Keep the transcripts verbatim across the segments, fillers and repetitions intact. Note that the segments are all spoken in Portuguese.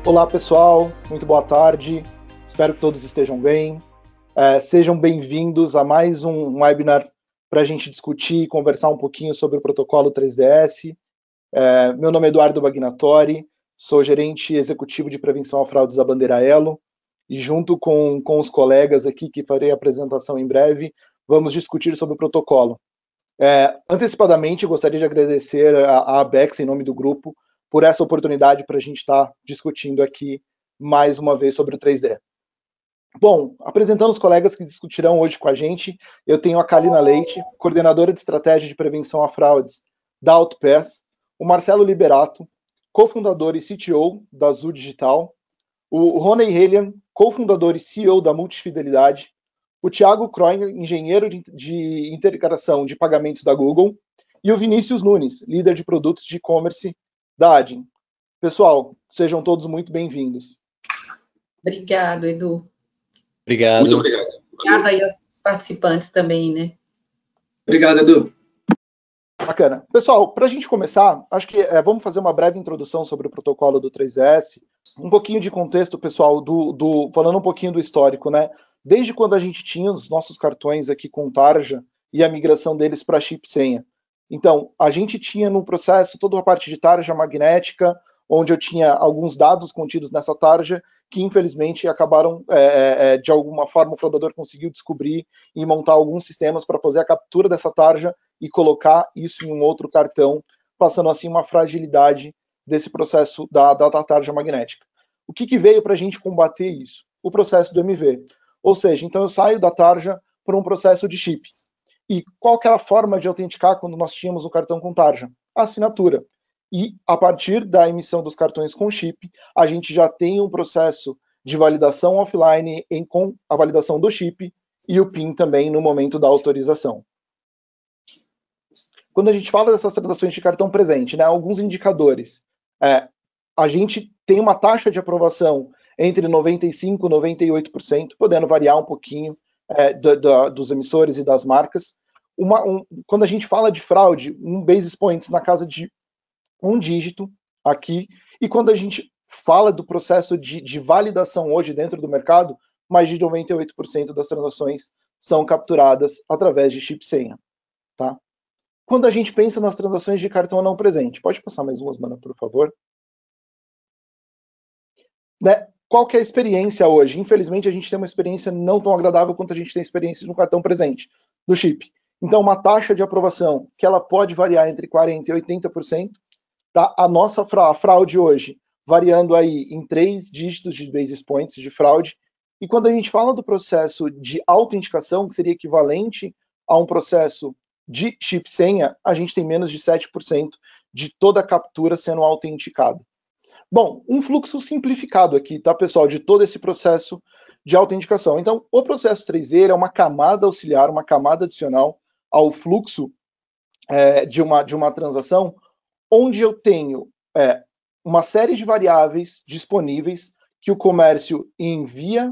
Olá pessoal, muito boa tarde, espero que todos estejam bem. É, sejam bem-vindos a mais um webinar para a gente discutir e conversar um pouquinho sobre o protocolo três D S. É, meu nome é Eduardo Bagnatori, sou gerente executivo de prevenção a fraudes da bandeira Elo, e junto com, com os colegas aqui, que farei a apresentação em breve, vamos discutir sobre o protocolo. É, antecipadamente, gostaria de agradecer a, a Abex, em nome do grupo, por essa oportunidade para a gente estar tá discutindo aqui mais uma vez sobre o três D. Bom, apresentando os colegas que discutirão hoje com a gente, eu tenho a Kalina Leite, coordenadora de estratégia de prevenção a fraudes da AutoPass, o Marcelo Liberato, cofundador e C T O da Azul Digital, o Rony Helian, cofundador e C E O da Multifidelidade, o Thiago Kroin, engenheiro de, de integração de pagamentos da Google, e o Vinícius Nunes, líder de produtos de e-commerce da Adyen. Pessoal, sejam todos muito bem-vindos. Obrigado, Edu. Obrigado. Muito obrigado. Obrigado aí aos participantes também, né? Obrigado, Edu. Bacana. Pessoal, para a gente começar, acho que é, vamos fazer uma breve introdução sobre o protocolo do três D S, um pouquinho de contexto, pessoal, do, do, falando um pouquinho do histórico, né? Desde quando a gente tinha os nossos cartões aqui com tarja e a migração deles para chip senha. Então, a gente tinha no processo toda a parte de tarja magnética, onde eu tinha alguns dados contidos nessa tarja, que infelizmente acabaram, é, é, de alguma forma, o fraudador conseguiu descobrir e montar alguns sistemas para fazer a captura dessa tarja e colocar isso em um outro cartão, passando assim uma fragilidade desse processo da, da, da tarja magnética. O que, que veio para a gente combater isso? O processo do M V. Ou seja, então eu saio da tarja para um processo de chip. E qual que era a forma de autenticar quando nós tínhamos o cartão com tarja? A assinatura. E a partir da emissão dos cartões com chip, a gente já tem um processo de validação offline em, com a validação do chip e o PIN também no momento da autorização. Quando a gente fala dessas transações de cartão presente, né, alguns indicadores. É, a gente tem uma taxa de aprovação entre noventa e cinco por cento e noventa e oito por cento, podendo variar um pouquinho é, do, do, dos emissores e das marcas. Uma, um, quando a gente fala de fraude, um basis points na casa de um dígito aqui, e quando a gente fala do processo de, de validação hoje dentro do mercado, mais de noventa e oito por cento das transações são capturadas através de chip senha. Tá? Quando a gente pensa nas transações de cartão não presente, pode passar mais umas, mana, por favor? Né? Qual que é a experiência hoje? Infelizmente, a gente tem uma experiência não tão agradável quanto a gente tem a experiência no cartão presente, do chip. Então, uma taxa de aprovação que ela pode variar entre quarenta por cento e oitenta por cento, tá? A nossa fra fraude hoje, variando aí em três dígitos de basis points de fraude. E quando a gente fala do processo de autenticação, que seria equivalente a um processo de chip senha, a gente tem menos de sete por cento de toda a captura sendo autenticada. Bom, um fluxo simplificado aqui, tá, pessoal, de todo esse processo de autenticação. Então, o processo três D é uma camada auxiliar, uma camada adicional ao fluxo é, de, uma, de uma transação, onde eu tenho é, uma série de variáveis disponíveis que o comércio envia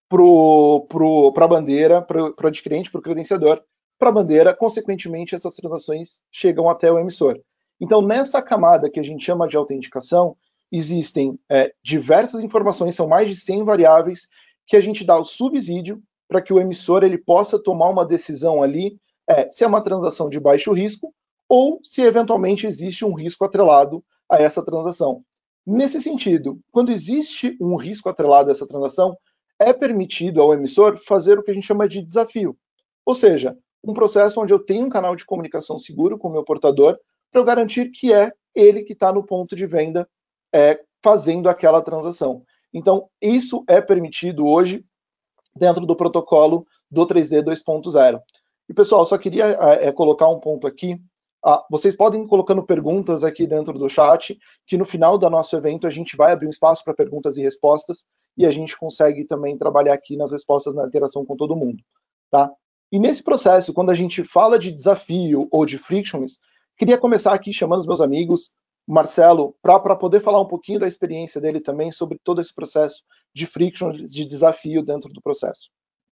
para a bandeira, para o adquirente, para o credenciador, para a bandeira, consequentemente, essas transações chegam até o emissor. Então, nessa camada que a gente chama de autenticação, existem é, diversas informações, são mais de cem variáveis, que a gente dá o subsídio para que o emissor ele possa tomar uma decisão ali, é, se é uma transação de baixo risco, ou se eventualmente existe um risco atrelado a essa transação. Nesse sentido, quando existe um risco atrelado a essa transação, é permitido ao emissor fazer o que a gente chama de desafio. Ou seja, um processo onde eu tenho um canal de comunicação seguro com o meu portador, para eu garantir que é ele que está no ponto de venda é, fazendo aquela transação. Então, isso é permitido hoje dentro do protocolo do três D dois ponto zero. E, pessoal, só queria é, colocar um ponto aqui. Ah, vocês podem ir colocando perguntas aqui dentro do chat, que no final do nosso evento a gente vai abrir um espaço para perguntas e respostas, e a gente consegue também trabalhar aqui nas respostas na interação com todo mundo. Tá? E nesse processo, quando a gente fala de desafio ou de frictionless, queria começar aqui chamando os meus amigos, Marcelo, para poder falar um pouquinho da experiência dele também sobre todo esse processo de frictionless, de desafio dentro do processo.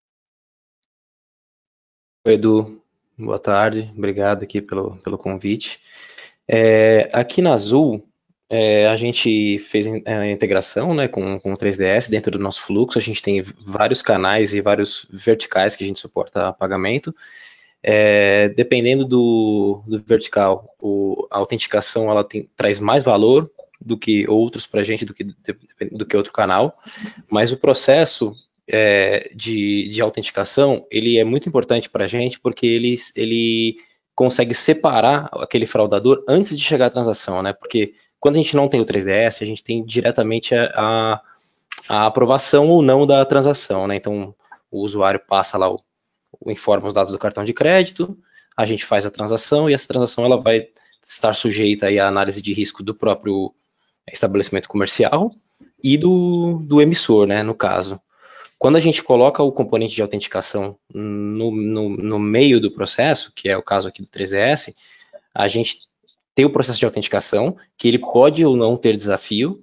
Oi, Edu, boa tarde, obrigado aqui pelo, pelo convite. É, aqui na Azul, É, a gente fez a integração, né, com, com o três D S dentro do nosso fluxo. A gente tem vários canais e vários verticais que a gente suporta pagamento. É, dependendo do, do vertical, o, a autenticação ela tem, traz mais valor do que outros para a gente, do que, do que outro canal, mas o processo é, de, de autenticação, ele é muito importante para a gente, porque ele, ele consegue separar aquele fraudador antes de chegar à transação, né? Porque quando a gente não tem o três D S, a gente tem diretamente a, a aprovação ou não da transação, né? Então, o usuário passa lá, o, informa os dados do cartão de crédito, a gente faz a transação e essa transação ela vai estar sujeita aí à análise de risco do próprio estabelecimento comercial e do, do emissor, né, no caso. Quando a gente coloca o componente de autenticação no, no, no meio do processo, que é o caso aqui do três D S, a gente tem o processo de autenticação, que ele pode ou não ter desafio,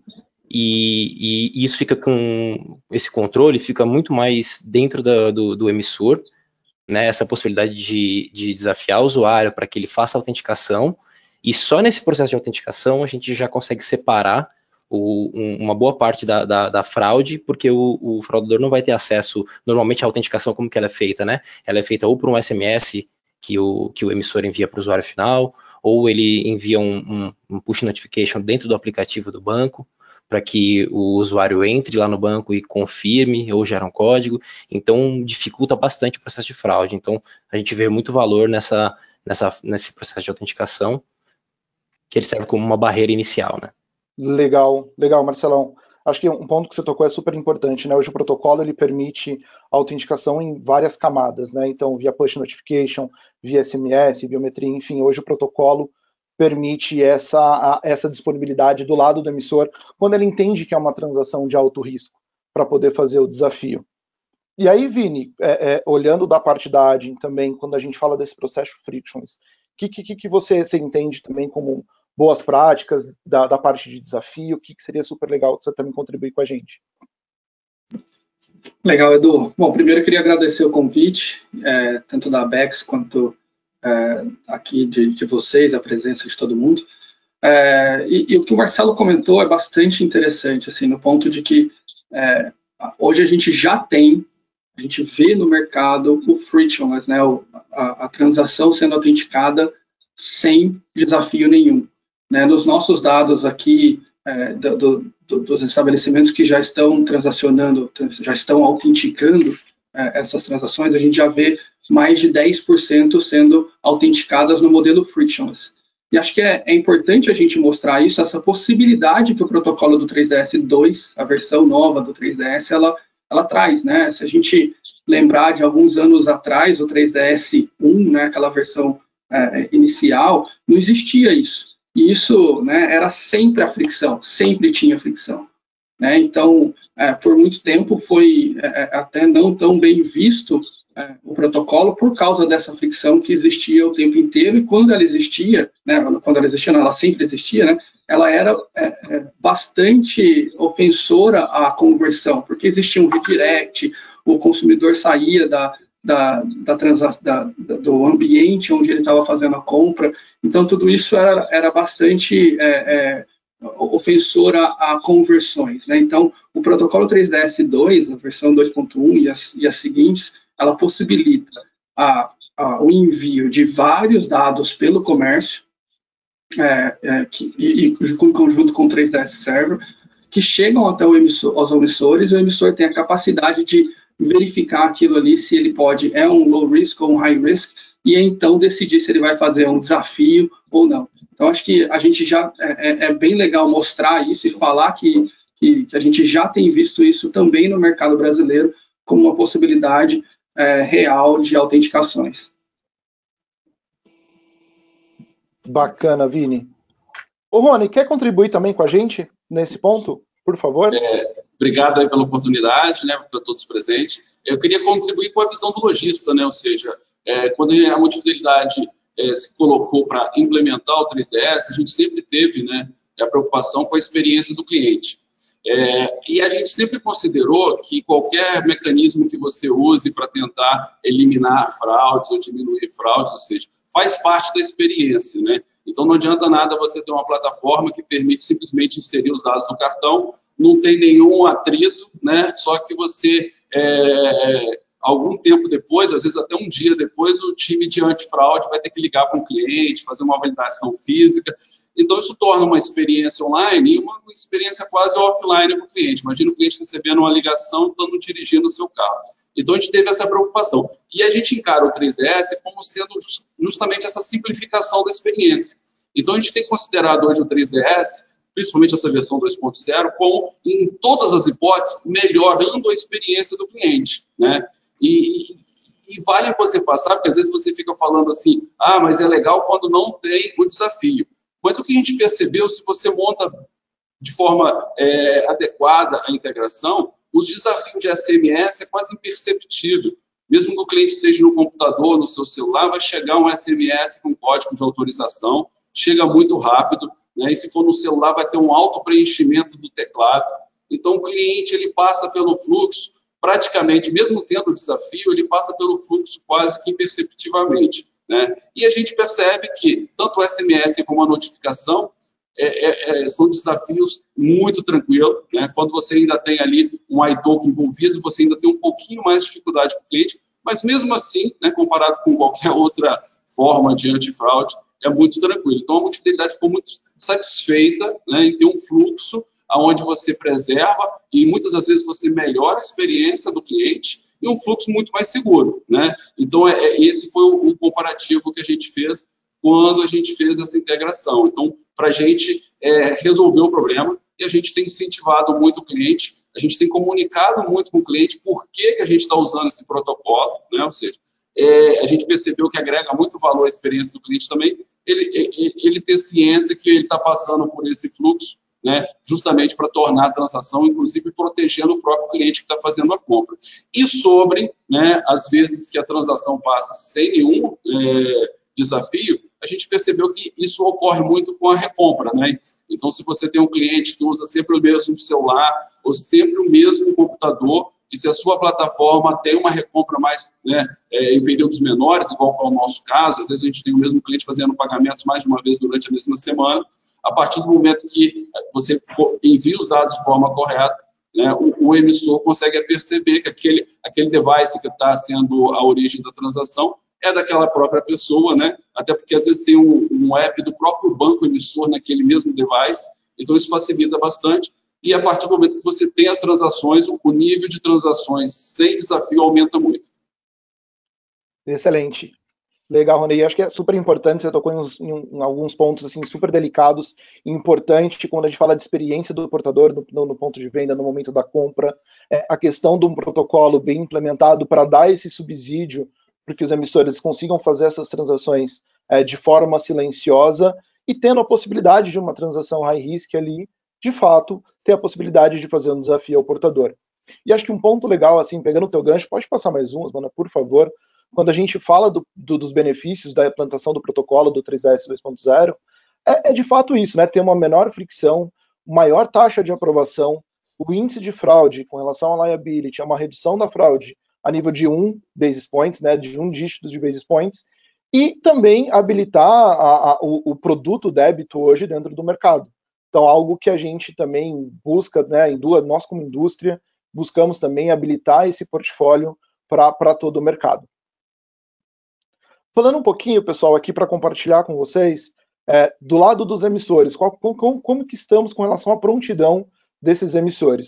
e, e isso fica com, esse controle fica muito mais dentro da, do, do emissor, né, essa possibilidade de, de desafiar o usuário para que ele faça a autenticação, e só nesse processo de autenticação a gente já consegue separar o, um, uma boa parte da, da, da fraude, porque o, o fraudador não vai ter acesso, normalmente a autenticação como que ela é feita, né? Ela é feita ou por um S M S que o, que o emissor envia para o usuário final, ou ele envia um, um, um push notification dentro do aplicativo do banco, para que o usuário entre lá no banco e confirme, ou gera um código, então dificulta bastante o processo de fraude. Então a gente vê muito valor nessa, nessa, nesse processo de autenticação, que ele serve como uma barreira inicial, né? Legal, legal, Marcelão. Acho que um ponto que você tocou é super importante, né? Hoje o protocolo ele permite a autenticação em várias camadas, né? Então, via push notification, via S M S, biometria, enfim, hoje o protocolo permite essa, essa disponibilidade do lado do emissor quando ele entende que é uma transação de alto risco para poder fazer o desafio. E aí, Vini, é, é, olhando da parte da A D I também, quando a gente fala desse processo frictionless, o que, que, que você, você entende também como boas práticas da, da parte de desafio? O que, que seria super legal que você também contribuir com a gente? Legal, Edu. Bom, primeiro eu queria agradecer o convite, é, tanto da Abex quanto é, aqui de, de vocês, a presença de todo mundo. É, e, e o que o Marcelo comentou é bastante interessante, assim, no ponto de que é, hoje a gente já tem, a gente vê no mercado o frictionless, né, o, a, a transação sendo autenticada sem desafio nenhum. Né, nos nossos dados aqui, é, do, do, dos estabelecimentos que já estão transacionando, já estão autenticando é, essas transações, a gente já vê mais de dez por cento sendo autenticadas no modelo frictionless. E acho que é, é importante a gente mostrar isso, essa possibilidade que o protocolo do três D S dois, a versão nova do três D S, ela, ela traz, né? Se a gente lembrar de alguns anos atrás, o três D S um, né, aquela versão é, inicial, não existia isso. E isso, né, era sempre a fricção, sempre tinha fricção. Né? Então, é, por muito tempo foi é, até não tão bem visto é, o protocolo por causa dessa fricção que existia o tempo inteiro, e quando ela existia, né, quando ela existia, não, ela sempre existia, né, ela era é, é, bastante ofensora à conversão, porque existia um redirect, o consumidor saía da Da, da, transa, da, do ambiente onde ele estava fazendo a compra. Então, tudo isso era, era bastante é, é, ofensor a, a conversões. Né? Então, o protocolo três D S dois, a versão dois ponto um e as, e as seguintes, ela possibilita a, a, o envio de vários dados pelo comércio, é, é, que, e, e em conjunto com o três D S Server, que chegam até o emissor, aos emissores, e o emissor tem a capacidade de verificar aquilo ali, se ele pode, é um low risk ou um high risk, e então decidir se ele vai fazer um desafio ou não. Então, acho que a gente já, é, é bem legal mostrar isso e falar que, que, que a gente já tem visto isso também no mercado brasileiro como uma possibilidade é, real de autenticações. Bacana, Vini. Ô, Rony, quer contribuir também com a gente nesse ponto, por favor? É, obrigado aí pela oportunidade, né, para todos presentes. Eu queria contribuir com a visão do lojista, né, ou seja, é, quando a multifidelidade é, se colocou para implementar o três D S, a gente sempre teve, né, a preocupação com a experiência do cliente. É, e a gente sempre considerou que qualquer mecanismo que você use para tentar eliminar fraudes ou diminuir fraudes, ou seja, faz parte da experiência, né? Então, não adianta nada você ter uma plataforma que permite simplesmente inserir os dados no cartão, não tem nenhum atrito, né? Só que você, é, algum tempo depois, às vezes até um dia depois, o time de antifraude vai ter que ligar para um cliente, fazer uma validação física. Então, isso torna uma experiência online e uma experiência quase offline para o cliente. Imagina o cliente recebendo uma ligação estando dirigindo o seu carro. Então, a gente teve essa preocupação. E a gente encara o três D S como sendo justamente essa simplificação da experiência. Então, a gente tem considerado hoje o três D S, principalmente essa versão dois ponto zero, como, em todas as hipóteses, melhorando a experiência do cliente, né? E, e, e vale você passar, porque às vezes você fica falando assim, ah, mas é legal quando não tem o desafio. Mas o que a gente percebeu, se você monta de forma é, adequada a integração, os desafios de S M S é quase imperceptível. Mesmo que o cliente esteja no computador, no seu celular, vai chegar um S M S com código de autorização, chega muito rápido, né? E se for no celular, vai ter um alto preenchimento do teclado. Então, o cliente ele passa pelo fluxo, praticamente, mesmo tendo o desafio, ele passa pelo fluxo quase que imperceptivelmente, né? E a gente percebe que tanto o S M S como a notificação é, é, são desafios muito tranquilos, né? Quando você ainda tem ali um iToken envolvido, você ainda tem um pouquinho mais de dificuldade com o cliente, mas mesmo assim, né, comparado com qualquer outra forma de antifraude, é muito tranquilo. Então, a multifidelidade ficou muito satisfeita, né, em ter um fluxo onde você preserva e muitas das vezes você melhora a experiência do cliente e um fluxo muito mais seguro, né? Então, é, é, esse foi o, o comparativo que a gente fez quando a gente fez essa integração. Então, para a gente é, resolver o problema, e a gente tem incentivado muito o cliente, a gente tem comunicado muito com o cliente por que, que a gente está usando esse protocolo, né? Ou seja, é, a gente percebeu que agrega muito valor à experiência do cliente também, ele, ele, ele ter ciência que ele está passando por esse fluxo, né, justamente para tornar a transação, inclusive protegendo o próprio cliente que está fazendo a compra. E sobre, né, as vezes que a transação passa sem nenhum é, desafio, a gente percebeu que isso ocorre muito com a recompra, né? Então, se você tem um cliente que usa sempre o mesmo celular ou sempre o mesmo computador, e se a sua plataforma tem uma recompra mais, né, é, em períodos menores, igual é o nosso caso, às vezes a gente tem o mesmo cliente fazendo pagamentos mais de uma vez durante a mesma semana, a partir do momento que você envia os dados de forma correta, né, o, o emissor consegue perceber que aquele, aquele device que está sendo a origem da transação é daquela própria pessoa, né? Até porque às vezes tem um, um app do próprio banco emissor naquele mesmo device, então isso facilita bastante. E a partir do momento que você tem as transações, o nível de transações sem desafio aumenta muito. Excelente. Legal, Rony. Acho que é super importante, você tocou em, uns, em, em alguns pontos assim, super delicados e importante quando a gente fala de experiência do portador no, no ponto de venda, no momento da compra, é, a questão de um protocolo bem implementado para dar esse subsídio para que os emissores consigam fazer essas transações é, de forma silenciosa e tendo a possibilidade de uma transação high risk ali, de fato, ter a possibilidade de fazer um desafio ao portador. E acho que um ponto legal, assim, pegando o teu gancho, pode passar mais um, Osmana, por favor, quando a gente fala do, do, dos benefícios da implantação do protocolo do três D S dois ponto zero, é, é de fato isso, né? Ter uma menor fricção, maior taxa de aprovação, o índice de fraude com relação à liability, é uma redução da fraude a nível de um basis points, né? De um dígito de basis points, e também habilitar a, a, o, o produto débito hoje dentro do mercado. Então, algo que a gente também busca, né? Nós como indústria, buscamos também habilitar esse portfólio para todo o mercado. Falando um pouquinho, pessoal, aqui para compartilhar com vocês, é, do lado dos emissores, qual, como, como que estamos com relação à prontidão desses emissores?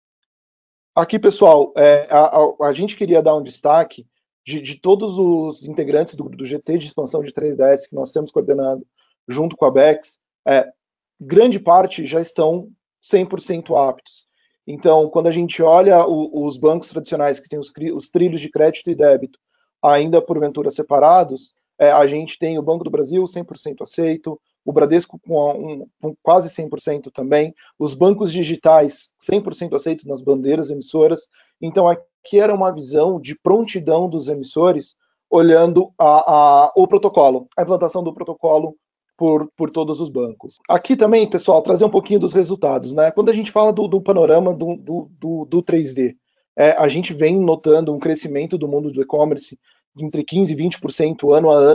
Aqui, pessoal, é, a, a, a gente queria dar um destaque de, de todos os integrantes do, do G T de expansão de três D S que nós temos coordenado junto com a Bex, é, grande parte já estão cem por cento aptos. Então, quando a gente olha o, os bancos tradicionais que têm os, os trilhos de crédito e débito, ainda porventura separados, é, a gente tem o Banco do Brasil cem por cento aceito, o Bradesco com, um, com quase cem por cento também, os bancos digitais cem por cento aceitos nas bandeiras emissoras. Então, aqui era uma visão de prontidão dos emissores, olhando a, a, o protocolo, a implantação do protocolo por, por todos os bancos. Aqui também, pessoal, trazer um pouquinho dos resultados, né? Quando a gente fala do, do panorama do, do, do, do três D, É, a gente vem notando um crescimento do mundo do e-commerce entre quinze e vinte por cento ano a ano,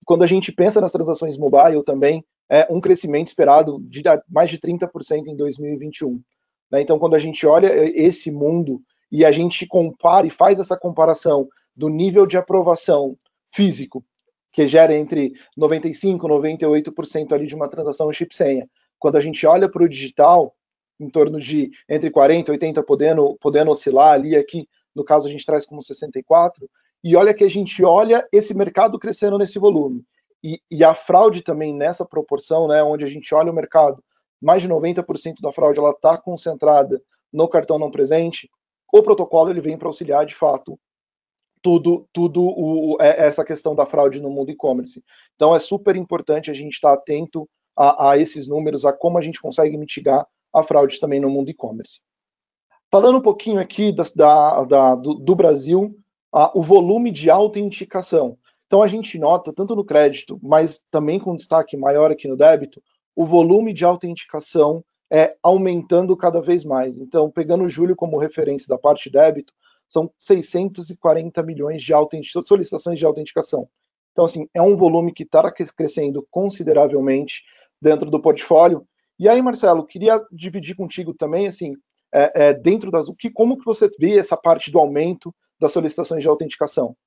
quando a gente pensa nas transações mobile também, é um crescimento esperado de mais de trinta por cento em dois mil e vinte e um. Né? Então, quando a gente olha esse mundo e a gente compara e faz essa comparação do nível de aprovação físico, que gera entre noventa e cinco por cento e noventa e oito por cento ali de uma transação chip-senha, quando a gente olha para o digital, em torno de entre quarenta e oitenta, podendo, podendo oscilar ali, aqui no caso a gente traz como sessenta e quatro, e olha que a gente olha esse mercado crescendo nesse volume. E, e a fraude também nessa proporção, né, onde a gente olha o mercado, mais de noventa por cento da fraude ela está concentrada no cartão não presente, o protocolo ele vem para auxiliar de fato tudo, tudo o, essa questão da fraude no mundo e-commerce. Então é super importante a gente estar atento a, a esses números, a como a gente consegue mitigar a fraude também no mundo e-commerce. Falando um pouquinho aqui da, da, da, do, do Brasil, a, o volume de autenticação. Então a gente nota, tanto no crédito, mas também com destaque maior aqui no débito, o volume de autenticação é aumentando cada vez mais. Então, pegando julho como referência da parte débito, são seiscentos e quarenta milhões de solicitações de autenticação. Então, assim, é um volume que está crescendo consideravelmente dentro do portfólio. E aí, Marcelo, queria dividir contigo também, assim, é, é, dentro das... O que, como que você vê essa parte do aumento das solicitações de autenticação?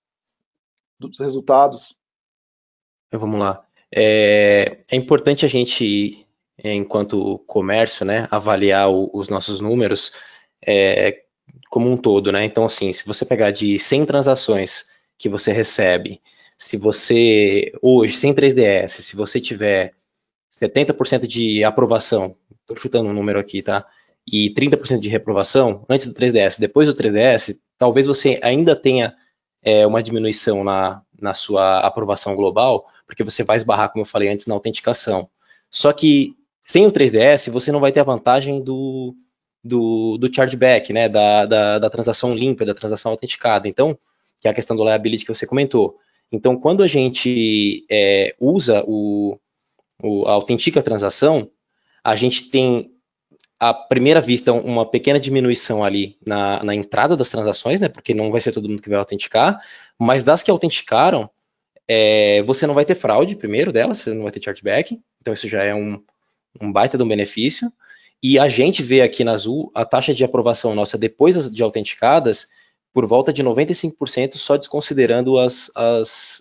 Dos resultados? Vamos lá. É, é importante a gente, enquanto comércio, né, avaliar o, os nossos números é, como um todo, né? Então, assim, se você pegar de cem transações que você recebe, se você, hoje, sem três D S, se você tiver setenta por cento de aprovação, estou chutando um número aqui, tá? E trinta por cento de reprovação, antes do três D S, depois do três D S, talvez você ainda tenha é, uma diminuição na, na sua aprovação global, porque você vai esbarrar, como eu falei antes, na autenticação. Só que sem o três D S, você não vai ter a vantagem do, do, do chargeback, né, da, da, da transação limpa, da transação autenticada. Então, que é a questão do liability que você comentou. Então, quando a gente é, usa o, o, a autentica transação, a gente tem, à primeira vista, uma pequena diminuição ali na, na entrada das transações, né, porque não vai ser todo mundo que vai autenticar, mas das que autenticaram, é, você não vai ter fraude, primeiro delas, você não vai ter chargeback, então isso já é um, um baita de um benefício, e a gente vê aqui na Azul a taxa de aprovação nossa depois de autenticadas por volta de noventa e cinco por cento, só desconsiderando as, as,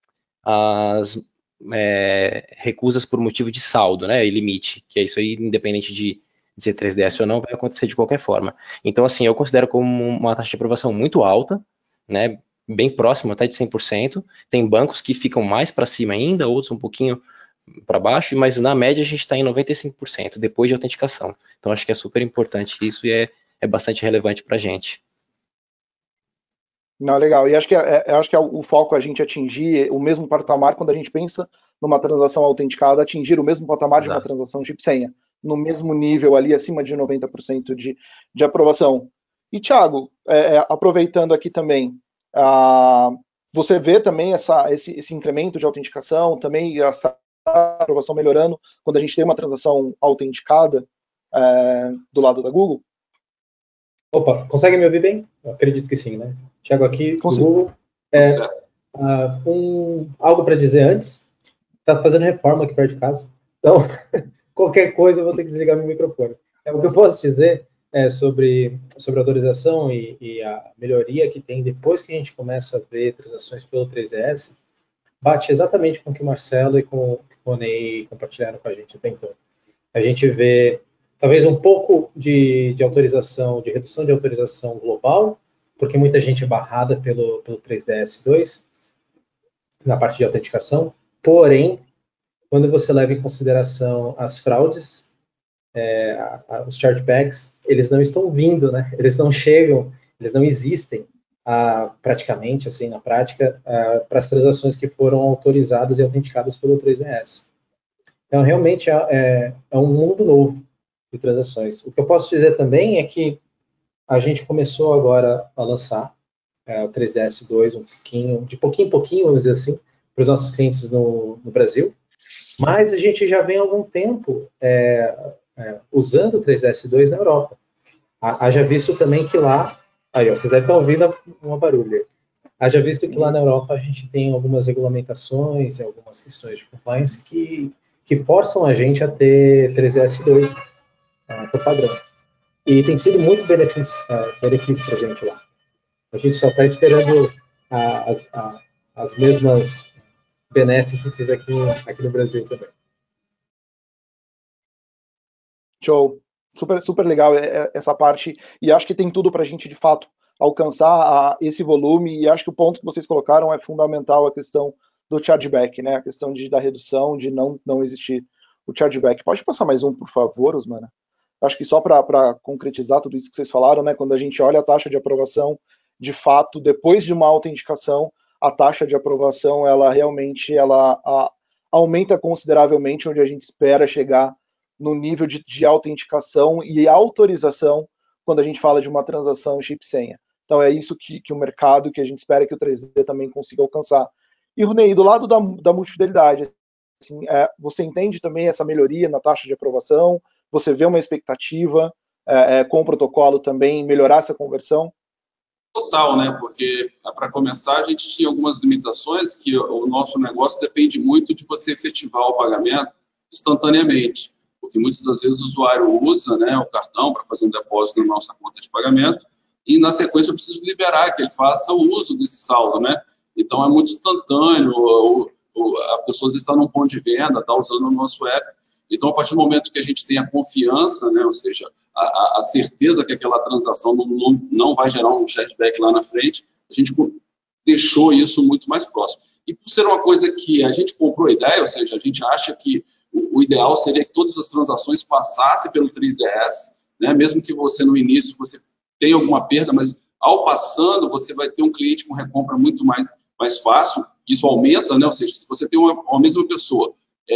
as é, recusas por motivo de saldo, né, e limite, que é isso aí, independente de ser três D S ou não, vai acontecer de qualquer forma. Então, assim, eu considero como uma taxa de aprovação muito alta, né, bem próximo até de cem por cento. Tem bancos que ficam mais para cima ainda, outros um pouquinho para baixo, mas na média a gente está em noventa e cinco por cento depois de autenticação. Então, acho que é super importante isso e é, é bastante relevante para a gente. Não, legal. E acho que, é, acho que é o foco a gente atingir o mesmo patamar quando a gente pensa numa transação autenticada, atingir o mesmo patamar Exato. de uma transação chip-senha, no mesmo nível ali, acima de noventa por cento de, de aprovação. E, Thiago, é, aproveitando aqui também, ah, você vê também essa, esse, esse incremento de autenticação, também essa aprovação melhorando quando a gente tem uma transação autenticada é, do lado da Google? Opa, consegue me ouvir bem? Eu acredito que sim, né? Thiago aqui, do Google. É, uh, um, algo para dizer antes, tá fazendo reforma aqui perto de casa, então qualquer coisa eu vou ter que desligar meu microfone. É, o que eu posso dizer é sobre, sobre a autorização e, e a melhoria que tem depois que a gente começa a ver transações pelo três D S, bate exatamente com o que o Marcelo e com o que o Ney compartilharam com a gente até então. A gente vê talvez um pouco de, de autorização, de redução de autorização global, porque muita gente é barrada pelo, pelo três D S dois na parte de autenticação, porém, quando você leva em consideração as fraudes, é, a, a, os chargebacks, eles não estão vindo, né? Eles não chegam, eles não existem a, praticamente, assim, na prática, para as transações que foram autorizadas e autenticadas pelo três D S. Então, realmente, é, é, é um mundo novo de transações. O que eu posso dizer também é que a gente começou agora a lançar é, o três D S dois um pouquinho, de pouquinho em pouquinho, vamos dizer assim, para os nossos clientes no, no Brasil, mas a gente já vem há algum tempo é, é, usando o três D S dois na Europa. Haja visto também que lá, aí ó, você deve estar ouvindo uma barulha, Haja visto que lá na Europa a gente tem algumas regulamentações e algumas questões de compliance que, que forçam a gente a ter três D S dois uh, por padrão. E tem sido muito benefício uh, para a gente lá. A gente só está esperando a, a, a, as mesmas benefícios aqui, aqui no Brasil também. Show. Super, super legal essa parte. E acho que tem tudo para a gente, de fato, alcançar a, esse volume. E acho que o ponto que vocês colocaram é fundamental, a questão do chargeback, né? A questão de, da redução, de não, não existir o chargeback. Pode passar mais um, por favor, Osmana? Acho que só para concretizar tudo isso que vocês falaram, né? Quando a gente olha a taxa de aprovação, de fato, depois de uma autenticação, a taxa de aprovação, ela realmente ela, a, aumenta consideravelmente, onde a gente espera chegar no nível de, de autenticação e autorização quando a gente fala de uma transação chip-senha. Então é isso que, que o mercado, que a gente espera que o três D também consiga alcançar. E, Runei, do lado da, da multifidelidade, assim, é, você entende também essa melhoria na taxa de aprovação? Você vê uma expectativa é, é, com o protocolo também melhorar essa conversão? Total, né? Porque, para começar, a gente tinha algumas limitações que o nosso negócio depende muito de você efetivar o pagamento instantaneamente. Porque muitas das vezes o usuário usa, né, o cartão para fazer um depósito na nossa conta de pagamento e, na sequência, eu preciso liberar que ele faça o uso desse saldo, né? Então, é muito instantâneo, o, o, a pessoa está num ponto de venda, está usando o nosso app. Então, a partir do momento que a gente tem a confiança, né, ou seja, a, a certeza que aquela transação não, não, não vai gerar um chargeback lá na frente, a gente deixou isso muito mais próximo. E por ser uma coisa que a gente comprou a ideia, ou seja, a gente acha que o ideal seria que todas as transações passassem pelo três D S, né? Mesmo que você no início você tenha alguma perda, mas ao passando você vai ter um cliente com recompra muito mais, mais fácil, isso aumenta, né? Ou seja, se você tem uma, uma mesma pessoa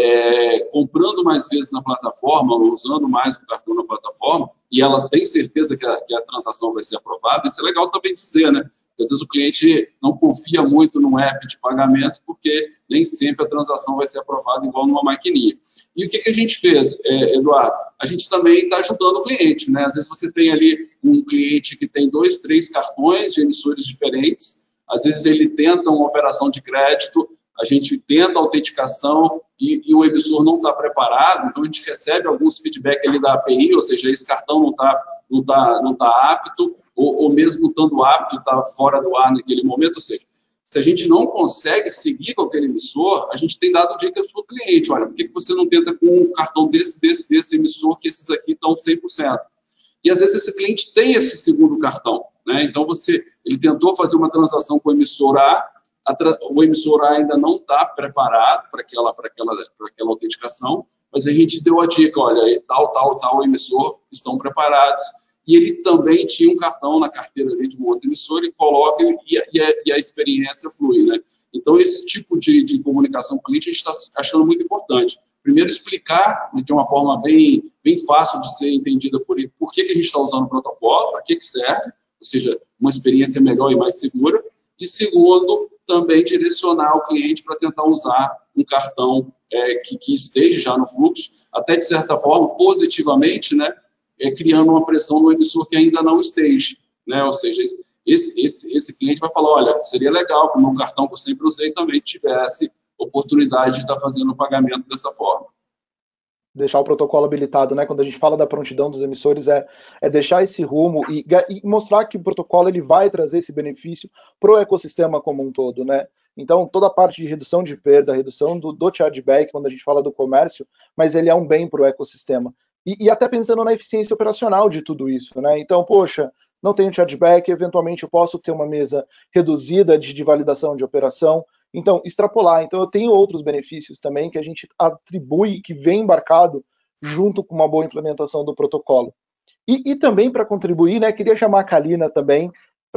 é, comprando mais vezes na plataforma, usando mais o cartão na plataforma, e ela tem certeza que a, que a transação vai ser aprovada, isso é legal também dizer, né? Às vezes o cliente não confia muito no app de pagamento porque nem sempre a transação vai ser aprovada igual numa maquininha. E o que, que a gente fez, é, Eduardo? A gente também está ajudando o cliente, né? Às vezes você tem ali um cliente que tem dois, três cartões de emissores diferentes, às vezes ele tenta uma operação de crédito, a gente tenta a autenticação e, e o emissor não está preparado, então a gente recebe alguns feedback ali da A P I, ou seja, esse cartão não está não tá, não tá apto, ou, ou mesmo estando apto, está fora do ar naquele momento, ou seja, se a gente não consegue seguir com aquele emissor, a gente tem dado dicas para o cliente, olha, por que você não tenta com um cartão desse, desse, desse emissor, que esses aqui estão cem por cento? E às vezes esse cliente tem esse segundo cartão, né? Então você, ele tentou fazer uma transação com o emissor A, a tra... o emissor A ainda não está preparado para aquela, para aquela, para aquela autenticação, mas a gente deu a dica, olha, tal, tal, tal emissor estão preparados. E ele também tinha um cartão na carteira ali de um outro emissor e coloca e a, e a, e a experiência flui, né? Então, esse tipo de, de comunicação com o cliente a gente está achando muito importante. Primeiro, explicar de uma forma bem, bem fácil de ser entendida por ele, por que, que a gente está usando o protocolo, para que, que serve, ou seja, uma experiência melhor e mais segura. E segundo, também direcionar o cliente para tentar usar um cartão é, que, que esteja já no fluxo, até de certa forma, positivamente, né? É, criando uma pressão no emissor que ainda não esteja, né? Ou seja, esse, esse, esse cliente vai falar, olha, seria legal que o meu cartão que eu sempre usei também tivesse oportunidade de estar fazendo o pagamento dessa forma. Deixar o protocolo habilitado, né? Quando a gente fala da prontidão dos emissores, é, é deixar esse rumo e, e mostrar que o protocolo ele vai trazer esse benefício para o ecossistema como um todo, né? Então, toda a parte de redução de perda, redução do, do chargeback, quando a gente fala do comércio, mas ele é um bem para o ecossistema. E, e até pensando na eficiência operacional de tudo isso, né? Então, poxa, não tenho chargeback, eventualmente eu posso ter uma mesa reduzida de, de validação de operação. Então, extrapolar. Então, eu tenho outros benefícios também que a gente atribui, que vem embarcado junto com uma boa implementação do protocolo. E, e também para contribuir, né, queria chamar a Kalina também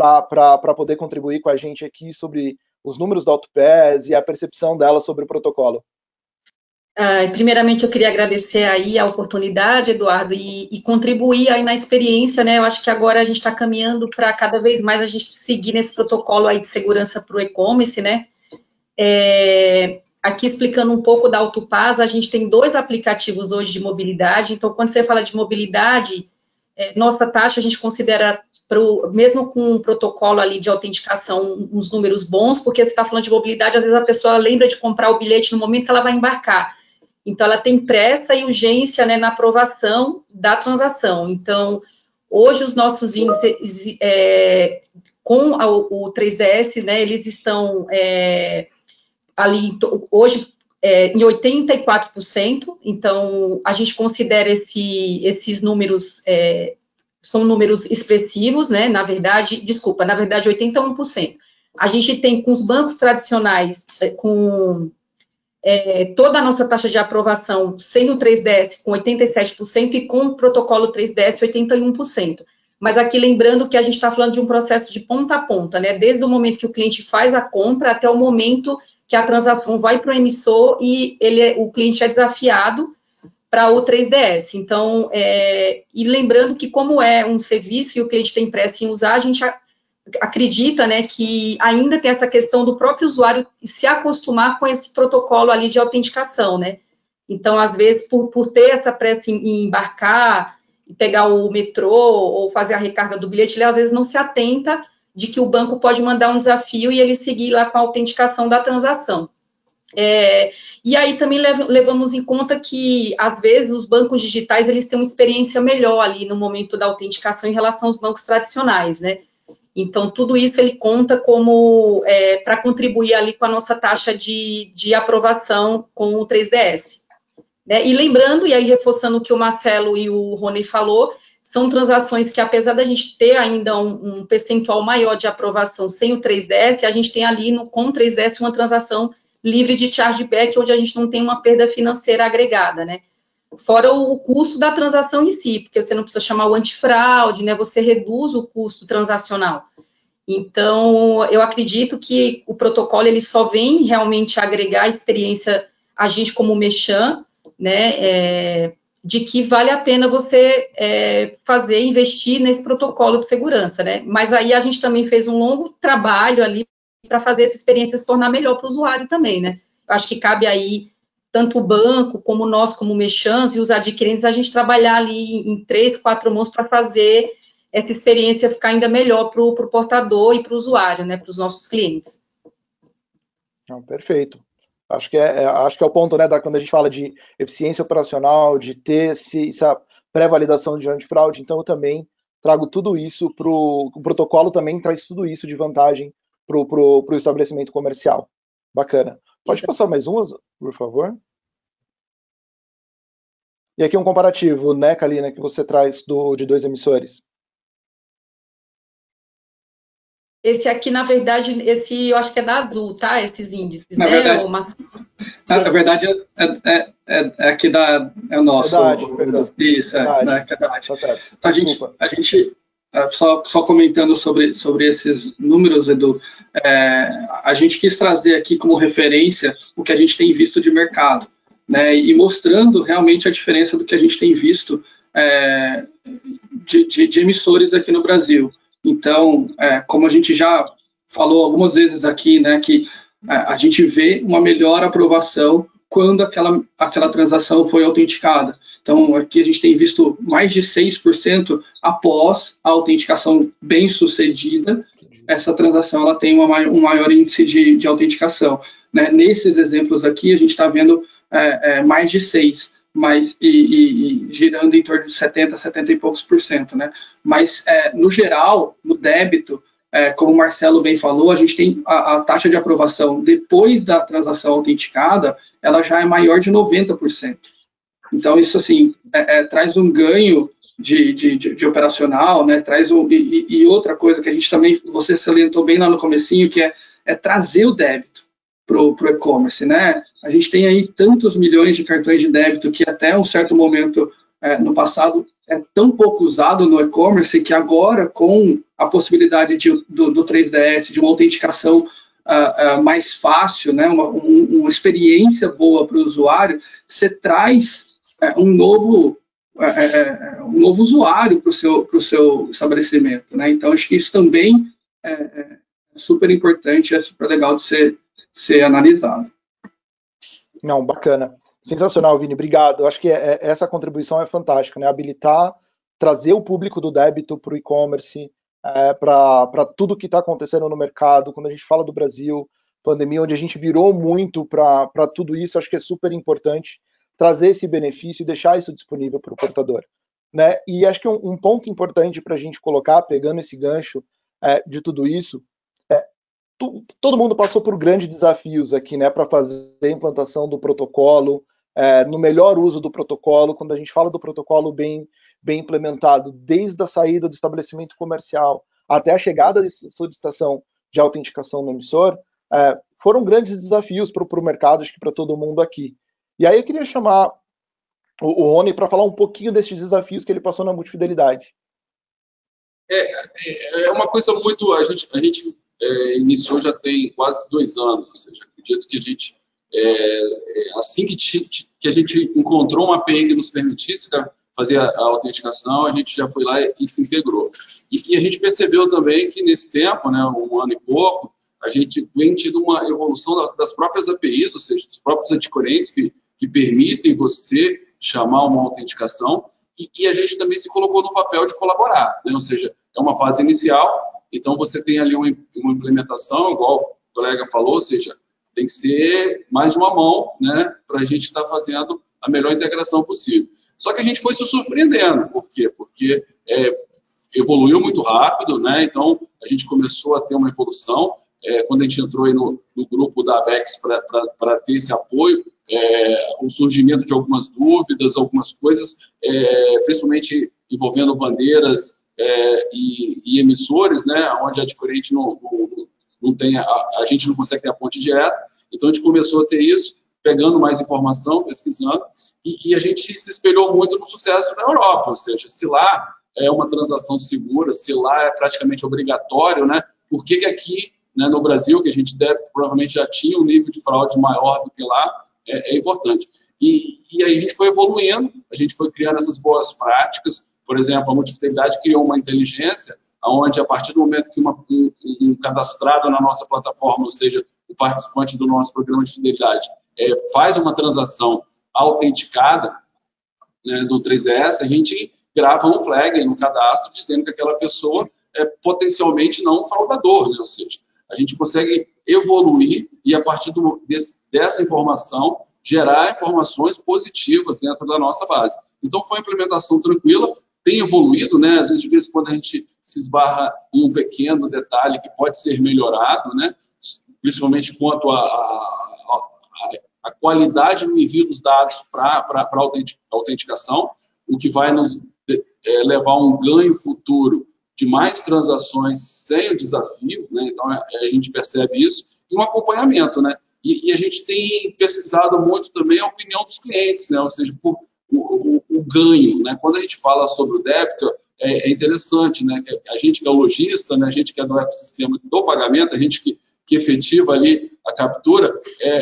para poder contribuir com a gente aqui sobre os números da AutoPAS e a percepção dela sobre o protocolo. Ah, primeiramente, eu queria agradecer aí a oportunidade, Eduardo, e, e contribuir aí na experiência, né? Eu acho que agora a gente está caminhando para cada vez mais a gente seguir nesse protocolo aí de segurança para o e-commerce, né? É, aqui explicando um pouco da AutoPAS, a gente tem dois aplicativos hoje de mobilidade. Então, quando você fala de mobilidade, é, nossa taxa a gente considera pro, mesmo com um protocolo ali de autenticação, uns números bons, porque você está falando de mobilidade, às vezes a pessoa lembra de comprar o bilhete no momento que ela vai embarcar. Então, ela tem pressa e urgência, né, na aprovação da transação. Então, hoje os nossos índices, é, com a, o três D S, né, eles estão é, ali, hoje, é, em oitenta e quatro por cento, então, a gente considera esse, esses números, é, são números expressivos, né, na verdade, desculpa, na verdade, oitenta e um por cento. A gente tem com os bancos tradicionais, com é, toda a nossa taxa de aprovação sem o três D S com oitenta e sete por cento e com o protocolo três D S oitenta e um por cento. Mas aqui lembrando que a gente está falando de um processo de ponta a ponta, né? Desde o momento que o cliente faz a compra até o momento que a transação vai para o emissor e ele, o cliente é desafiado para o três D S. Então, é, e lembrando que como é um serviço e o cliente tem pressa em usar, a gente acredita, né, que ainda tem essa questão do próprio usuário se acostumar com esse protocolo ali de autenticação, né? Então, às vezes, por, por ter essa pressa em, em embarcar, pegar o metrô ou fazer a recarga do bilhete, ele às vezes não se atenta de que o banco pode mandar um desafio e ele seguir lá com a autenticação da transação. É, e aí também lev levamos em conta que, às vezes, os bancos digitais, eles têm uma experiência melhor ali no momento da autenticação em relação aos bancos tradicionais, né? Então, tudo isso ele conta como é, para contribuir ali com a nossa taxa de, de aprovação com o três D S. Né? E lembrando, e aí reforçando o que o Marcelo e o Rony falou, são transações que, apesar da gente ter ainda um, um percentual maior de aprovação sem o três D S, a gente tem ali no, com o três D S uma transação livre de chargeback, onde a gente não tem uma perda financeira agregada, né? Fora o, o custo da transação em si, porque você não precisa chamar o antifraude, né? Você reduz o custo transacional. Então, eu acredito que o protocolo, ele só vem realmente agregar a experiência, a gente como merchant, né? É, de que vale a pena você é, fazer, investir nesse protocolo de segurança, né? Mas aí a gente também fez um longo trabalho ali para fazer essa experiência se tornar melhor para o usuário também, né? Eu acho que cabe aí tanto o banco, como nós, como merchants e os adquirentes, a gente trabalhar ali em três, quatro mãos para fazer essa experiência ficar ainda melhor para o portador e para o usuário, né, para os nossos clientes. Não, perfeito. Acho que é, é, acho que é o ponto, né, da, quando a gente fala de eficiência operacional, de ter esse, essa pré-validação de antifraude, então eu também trago tudo isso para o protocolo, também traz tudo isso de vantagem para o estabelecimento comercial. Bacana. Pode Exato. Passar mais uma, por favor? E aqui um comparativo, né, Kalina, que você traz do, de dois emissores. Esse aqui, na verdade, esse eu acho que é da Azul, tá? Esses índices, na né? Verdade, Mas... na, na verdade, é, é, é, é aqui da, é o nosso. Verdade, o, verdade. Isso, é, verdade. né, verdade. Tá certo. A gente, a gente só, só comentando sobre, sobre esses números, Edu, é, a gente quis trazer aqui como referência o que a gente tem visto de mercado, né? E mostrando realmente a diferença do que a gente tem visto é, de, de, de emissores aqui no Brasil. Então, é, como a gente já falou algumas vezes aqui, né, que é, a gente vê uma melhor aprovação quando aquela, aquela transação foi autenticada. Então, aqui a gente tem visto mais de seis por cento após a autenticação bem sucedida, essa transação ela tem uma, um maior índice de, de autenticação. Né? Nesses exemplos aqui, a gente está vendo é, é, mais de seis. Mas, e, e, e girando em torno de setenta, setenta e poucos por cento, né? Mas, é, no geral, no débito, é, como o Marcelo bem falou, a gente tem a, a taxa de aprovação depois da transação autenticada, ela já é maior de noventa por cento. Então, isso, assim, é, é, traz um ganho de, de, de, de operacional, né? Traz um, e, e outra coisa que a gente também, você salientou bem lá no comecinho, que é, é trazer o débito para o e-commerce, né? A gente tem aí tantos milhões de cartões de débito que até um certo momento é, no passado é tão pouco usado no e-commerce que agora, com a possibilidade de, do, do três D S, de uma autenticação uh, uh, mais fácil, né? uma, um, uma experiência boa para o usuário, você traz uh, um novo uh, uh, um novo usuário para o seu, pro seu estabelecimento, né? Então, acho que isso também é, é super importante, é super legal de ser ser analisado. Não, bacana. Sensacional, Vini, obrigado. Eu acho que é, é, essa contribuição é fantástica, né? Habilitar, trazer o público do débito para o e-commerce, é, para tudo que está acontecendo no mercado, quando a gente fala do Brasil, pandemia, onde a gente virou muito para tudo isso, acho que é super importante trazer esse benefício e deixar isso disponível para o portador. Né? E acho que um, um ponto importante para a gente colocar, pegando esse gancho é, de tudo isso, é, tu, todo mundo passou por grandes desafios aqui, né, para fazer a implantação do protocolo, é, no melhor uso do protocolo. Quando a gente fala do protocolo bem, bem implementado, desde a saída do estabelecimento comercial até a chegada da solicitação de autenticação no emissor, é, foram grandes desafios para o mercado, acho que para todo mundo aqui. E aí eu queria chamar o Rony para falar um pouquinho desses desafios que ele passou na multifidelidade. É, é uma coisa muito... A gente, a gente é, iniciou já tem quase dois anos, ou seja, acredito que a gente, é, assim que, que a gente encontrou uma A P I que nos permitisse fazer a, a autenticação, a gente já foi lá e se integrou. E, e a gente percebeu também que nesse tempo, né, um ano e pouco, a gente vem tido uma evolução das próprias A P Is, ou seja, dos próprios anticorrentes que, que permitem você chamar uma autenticação, e, e a gente também se colocou no papel de colaborar, né? Ou seja, é uma fase inicial, então você tem ali uma, uma implementação, igual o colega falou, ou seja, tem que ser mais de uma mão, né, para a gente estar fazendo a melhor integração possível. Só que a gente foi se surpreendendo, por quê? Porque é, evoluiu muito rápido, né? Então a gente começou a ter uma evolução, é, quando a gente entrou aí no, no grupo da ABEX para ter esse apoio, É, o surgimento de algumas dúvidas, algumas coisas, é, principalmente envolvendo bandeiras é, e, e emissores, né, onde a adquirente não, não, não tem, a, a gente não consegue ter a ponte direta. Então a gente começou a ter isso, pegando mais informação, pesquisando, e, e a gente se espelhou muito no sucesso na Europa, ou seja, se lá é uma transação segura, se lá é praticamente obrigatório, né, por que que aqui, né, no Brasil, que a gente deve, provavelmente já tinha um nível de fraude maior do que lá, É, é importante. E, e aí a gente foi evoluindo, a gente foi criando essas boas práticas. Por exemplo, a Multifidelidade criou uma inteligência onde, a partir do momento que uma, um, um cadastrado na nossa plataforma, ou seja, o participante do nosso programa de fidelidade, é, faz uma transação autenticada, né, do três D S, a gente grava um flag no cadastro dizendo que aquela pessoa é potencialmente não um fraudador, né? Ou seja, a gente consegue evoluir e, a partir do, desse, dessa informação, gerar informações positivas dentro da nossa base. Então, foi uma implementação tranquila, tem evoluído, né? Às vezes, de vez em quando, a gente se esbarra em um pequeno detalhe que pode ser melhorado, né? Principalmente quanto à a, a, a qualidade no envio dos dados para a autenticação, o que vai nos é, levar a um ganho futuro de mais transações sem o desafio, né? Então a, a gente percebe isso, e um acompanhamento, né? E, e a gente tem pesquisado muito também a opinião dos clientes, né? Ou seja, por, o, o, o ganho, né? Quando a gente fala sobre o débito, é, é interessante, né? A gente que é o lojista, né? A gente que é do ecossistema do pagamento, a gente que, que efetiva ali a captura,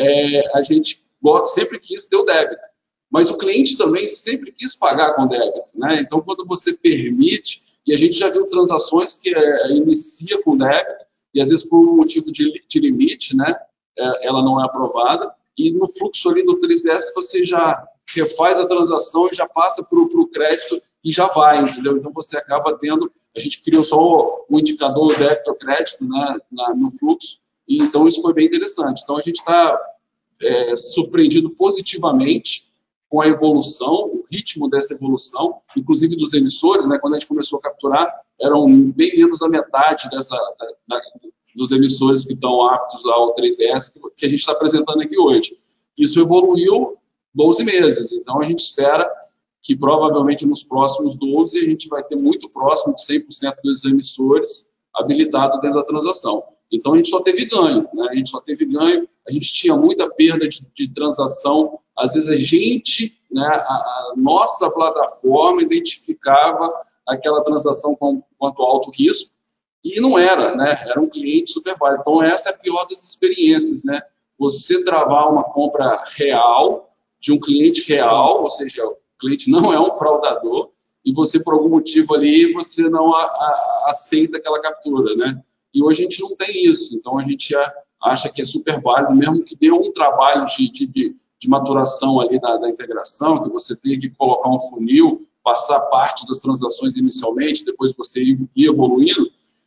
é, a gente sempre quis ter o débito. Mas o cliente também sempre quis pagar com débito, né? Então, quando você permite, e a gente já viu transações que é, inicia com débito, e às vezes por um motivo de, de limite, né, é, ela não é aprovada, e no fluxo ali do três D S você já refaz a transação e já passa para o crédito e já vai, entendeu? Então você acaba tendo, a gente criou só o, o indicador débito ou crédito, né, na, no fluxo, e então isso foi bem interessante. Então a gente está é, surpreendido positivamente com a evolução, o ritmo dessa evolução, inclusive dos emissores, né? Quando a gente começou a capturar, eram bem menos da metade dessa, da, da, dos emissores que estão aptos ao três D S que, que a gente está apresentando aqui hoje. Isso evoluiu doze meses, então a gente espera que provavelmente nos próximos doze a gente vai ter muito próximo de cem por cento dos emissores habilitados dentro da transação. Então a gente só teve ganho, né? A gente só teve ganho, a gente tinha muita perda de, de transação. Às vezes a gente, né, a, a nossa plataforma identificava aquela transação com, quanto alto risco e não era, né? Era um cliente super válido. Então essa é a pior das experiências, né? Você travar uma compra real de um cliente real, ou seja, o cliente não é um fraudador e você por algum motivo ali você não a, a, aceita aquela captura, né? E hoje a gente não tem isso, então a gente acha que é super válido, mesmo que dê um trabalho de, de, de maturação ali da, da integração, que você tenha que colocar um funil, passar parte das transações inicialmente, depois você ir evoluindo,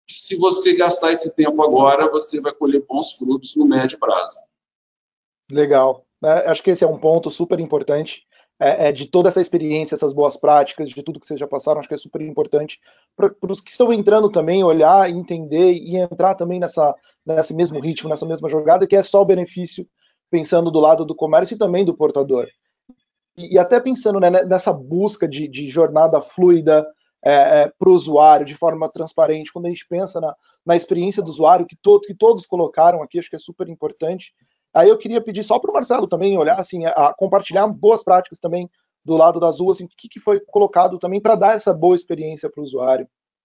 se você gastar esse tempo agora, você vai colher bons frutos no médio prazo. Legal. É, acho que esse é um ponto super importante, é, é, de toda essa experiência, essas boas práticas, de tudo que vocês já passaram, acho que é super importante para os que estão entrando também, olhar, entender e entrar também nessa, nesse mesmo ritmo, nessa mesma jogada, que é só o benefício, pensando do lado do comércio e também do portador. E, e até pensando, né, nessa busca de, de jornada fluida é, é, para o usuário, de forma transparente, quando a gente pensa na, na experiência do usuário, que, to, que todos colocaram aqui, acho que é super importante. Aí eu queria pedir só para o Marcelo também olhar, assim, a, a compartilhar boas práticas também do lado da Azul, assim, o que, que foi colocado também para dar essa boa experiência para o usuário.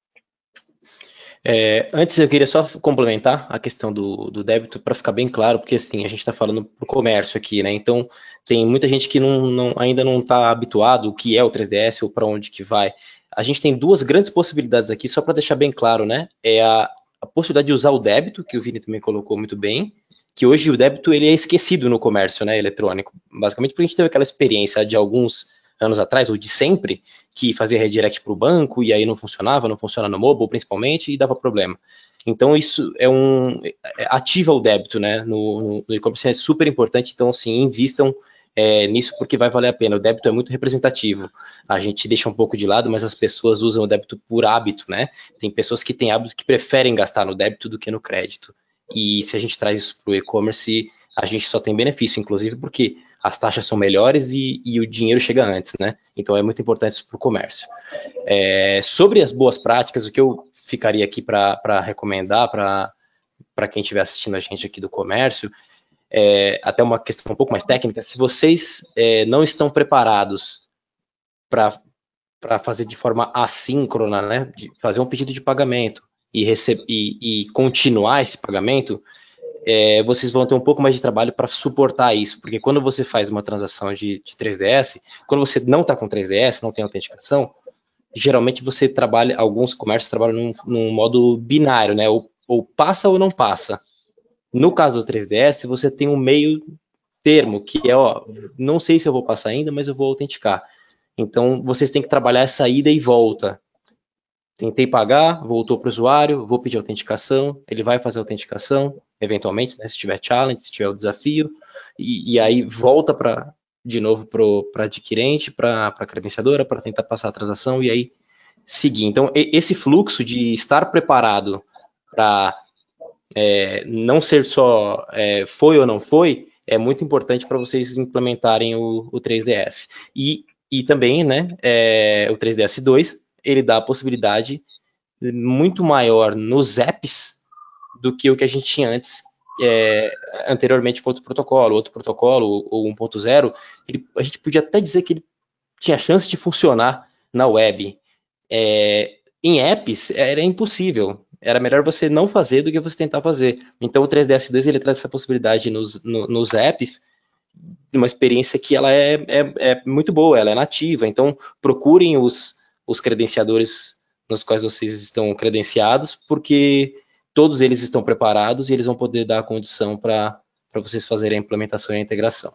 É, antes eu queria só complementar a questão do, do débito para ficar bem claro, porque assim, a gente está falando para o comércio aqui, né? Então tem muita gente que não, não, ainda não está habituado o que é o três D S ou para onde que vai. A gente tem duas grandes possibilidades aqui, só para deixar bem claro, né? É a, a possibilidade de usar o débito, que o Vini também colocou muito bem, que hoje o débito ele é esquecido no comércio, né, eletrônico, basicamente porque a gente teve aquela experiência de alguns anos atrás, ou de sempre, que fazia redirect para o banco e aí não funcionava, não funciona no mobile principalmente e dava problema. Então isso é um, ativa o débito, né, no, no e-commerce, é super importante, então assim, invistam é, nisso porque vai valer a pena, o débito é muito representativo, a gente deixa um pouco de lado, mas as pessoas usam o débito por hábito, né, tem pessoas que têm hábito que preferem gastar no débito do que no crédito. E se a gente traz isso para o e-commerce, a gente só tem benefício, inclusive porque as taxas são melhores e, e o dinheiro chega antes, né? Então é muito importante isso para o comércio. É, sobre as boas práticas, o que eu ficaria aqui para recomendar para quem estiver assistindo a gente aqui do comércio, é, até uma questão um pouco mais técnica, se vocês é, não estão preparados para fazer de forma assíncrona, né? De fazer um pedido de pagamento, E, e, e continuar esse pagamento, é, vocês vão ter um pouco mais de trabalho para suportar isso, porque quando você faz uma transação de, de três D S, quando você não está com três D S, não tem autenticação, geralmente você trabalha, alguns comércios trabalham num, num modo binário, né, ou, ou passa ou não passa. No caso do três D S, você tem um meio termo, que é, ó, não sei se eu vou passar ainda, mas eu vou autenticar. Então, vocês têm que trabalhar essa ida e volta. Tentei pagar, voltou para o usuário, vou pedir autenticação, ele vai fazer a autenticação, eventualmente, né, se tiver challenge, se tiver o desafio, e, e aí volta para de novo para adquirente, para a credenciadora, para tentar passar a transação e aí seguir. Então, esse fluxo de estar preparado para é, não ser só é, foi ou não foi, é muito importante para vocês implementarem o, o três D S. E, e também, né, é, o três D S dois, ele dá a possibilidade muito maior nos apps do que o que a gente tinha antes, é, anteriormente com outro protocolo, outro protocolo, ou um ponto zero, ele, a gente podia até dizer que ele tinha chance de funcionar na web. É, em apps, era impossível. Era melhor você não fazer do que você tentar fazer. Então, o três D S dois ele traz essa possibilidade nos, no, nos apps, uma experiência que ela é, é, é muito boa, ela é nativa. Então, procurem os, os credenciadores nos quais vocês estão credenciados, porque todos eles estão preparados e eles vão poder dar a condição para vocês fazerem a implementação e a integração.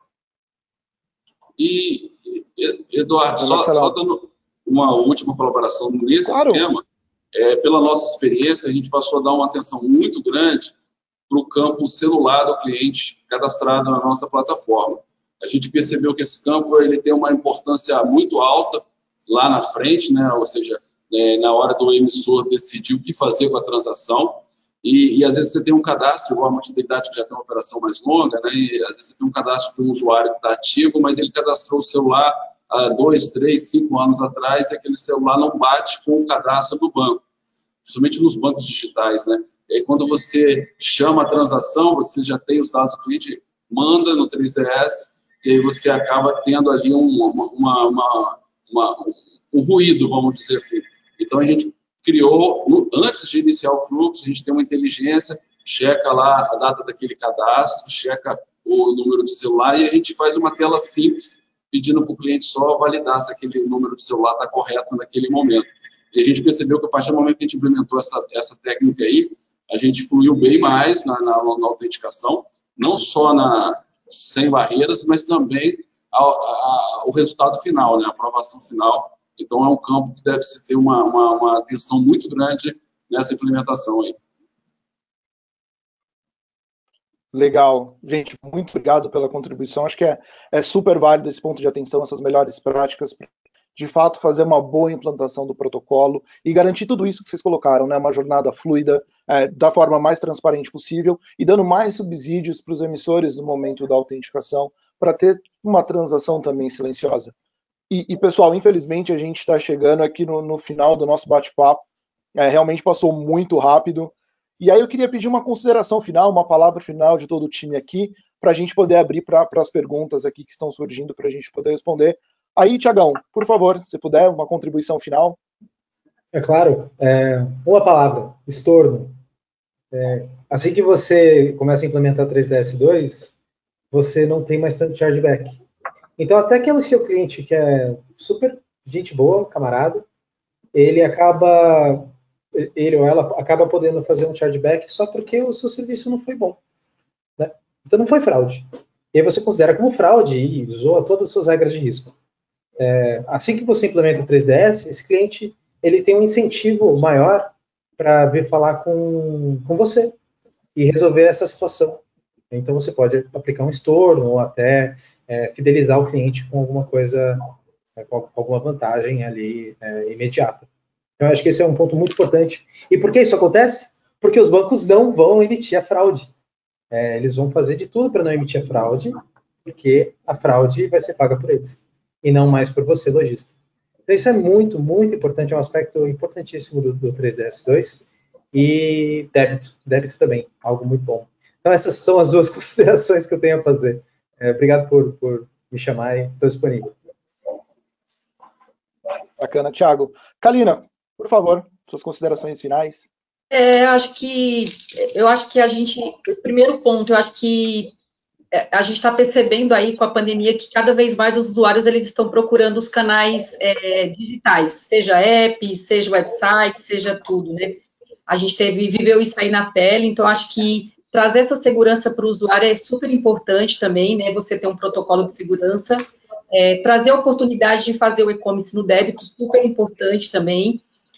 E, Eduardo, só, só dando uma última colaboração nesse claro. tema, é, pela nossa experiência, a gente passou a dar uma atenção muito grande para o campo celular do cliente cadastrado na nossa plataforma. A gente percebeu que esse campo ele tem uma importância muito alta lá na frente, né? Ou seja, é, na hora do emissor decidir o que fazer com a transação. E, e às vezes você tem um cadastro, igual a multiplicidade que já tem uma operação mais longa, né? E às vezes você tem um cadastro de um usuário que está ativo, mas ele cadastrou o celular há dois, três, cinco anos atrás e aquele celular não bate com o cadastro do banco, principalmente nos bancos digitais, né? E aí, quando você chama a transação, você já tem os dados do cliente, manda no três D S, e aí você acaba tendo ali um, uma, uma, uma, uma, um ruído, vamos dizer assim. Então, a gente criou, antes de iniciar o fluxo, a gente tem uma inteligência, checa lá a data daquele cadastro, checa o número do celular e a gente faz uma tela simples, pedindo para o cliente só validar se aquele número de celular está correto naquele momento. E a gente percebeu que a partir do momento que a gente implementou essa, essa técnica aí, a gente fluiu bem mais na, na, na autenticação, não só na, sem barreiras, mas também a, a, o resultado final, né, a aprovação final. Então, é um campo que deve se ter uma, uma, uma atenção muito grande nessa implementação aí. Legal. Gente, muito obrigado pela contribuição. Acho que é, é super válido esse ponto de atenção, essas melhores práticas, para, de fato, fazer uma boa implantação do protocolo e garantir tudo isso que vocês colocaram, né? Uma jornada fluida, é, da forma mais transparente possível e dando mais subsídios para os emissores no momento da autenticação, para ter uma transação também silenciosa. E, e pessoal, infelizmente, a gente está chegando aqui no, no final do nosso bate-papo. É, realmente passou muito rápido. E aí eu queria pedir uma consideração final, uma palavra final de todo o time aqui, para a gente poder abrir para as perguntas aqui que estão surgindo, para a gente poder responder. Aí, Tiagão, por favor, se puder, uma contribuição final. É claro, é, uma palavra, estorno. É, assim que você começa a implementar três D S dois, você não tem mais tanto chargeback. Então, até aquele seu cliente que é super gente boa, camarada, ele acaba... ele ou ela acaba podendo fazer um chargeback só porque o seu serviço não foi bom, né? Então não foi fraude. E aí você considera como fraude e usou todas as suas regras de risco. É, assim que você implementa o três D S, esse cliente ele tem um incentivo maior para vir falar com, com você e resolver essa situação. Então você pode aplicar um estorno ou até é, fidelizar o cliente com alguma coisa, é, com alguma vantagem ali é, imediata. Então, eu acho que esse é um ponto muito importante. E por que isso acontece? Porque os bancos não vão emitir a fraude. É, eles vão fazer de tudo para não emitir a fraude, porque a fraude vai ser paga por eles, e não mais por você, lojista. Então, isso é muito, muito importante, é um aspecto importantíssimo do, do três D S dois. E débito, débito também, algo muito bom. Então, essas são as duas considerações que eu tenho a fazer. É, obrigado por, por me chamar e estou disponível. Bacana, Thiago. Kalina, por favor, suas considerações finais. É, acho que eu acho que a gente, o primeiro ponto, eu acho que a gente está percebendo aí com a pandemia que cada vez mais os usuários eles estão procurando os canais é, digitais, seja app, seja website, seja tudo, né? A gente teve, viveu isso aí na pele, então acho que trazer essa segurança para o usuário é super importante também, né? Você ter um protocolo de segurança, é, trazer a oportunidade de fazer o e-commerce no débito, super importante também.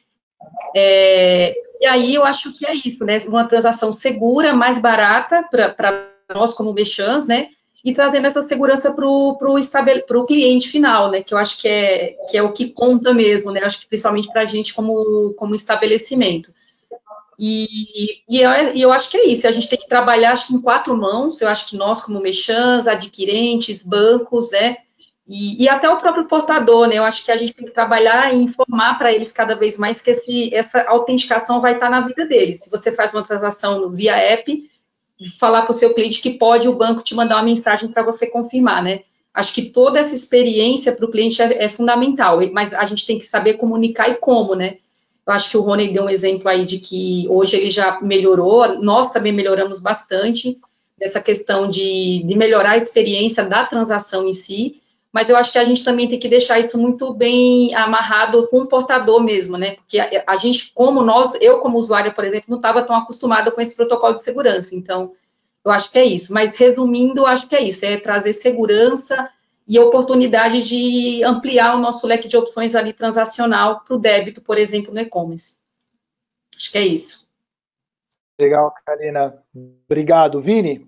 É, e aí eu acho que é isso, né? Uma transação segura, mais barata para nós como merchants, né? E trazendo essa segurança para o cliente final, né? Que eu acho que é, que é o que conta mesmo, né? Acho que principalmente para a gente como, como estabelecimento. E, e, eu, e eu acho que é isso, a gente tem que trabalhar acho que em quatro mãos, eu acho que nós como merchants, adquirentes, bancos, né? E, e até o próprio portador, né? Eu acho que a gente tem que trabalhar e informar para eles cada vez mais que esse, essa autenticação vai estar na vida deles. Se você faz uma transação via app, falar para o seu cliente que pode o banco te mandar uma mensagem para você confirmar, né? Acho que toda essa experiência para o cliente é, é fundamental, mas a gente tem que saber comunicar e como, né? Eu acho que o Rony deu um exemplo aí de que hoje ele já melhorou, nós também melhoramos bastante nessa questão de, de melhorar a experiência da transação em si, mas eu acho que a gente também tem que deixar isso muito bem amarrado com o portador mesmo, né? Porque a, a gente, como nós, eu como usuária, por exemplo, não estava tão acostumada com esse protocolo de segurança, então eu acho que é isso. Mas resumindo, eu acho que é isso, é trazer segurança e a oportunidade de ampliar o nosso leque de opções ali transacional para o débito, por exemplo, no e-commerce. Acho que é isso. Legal, Karina. Obrigado. Vini?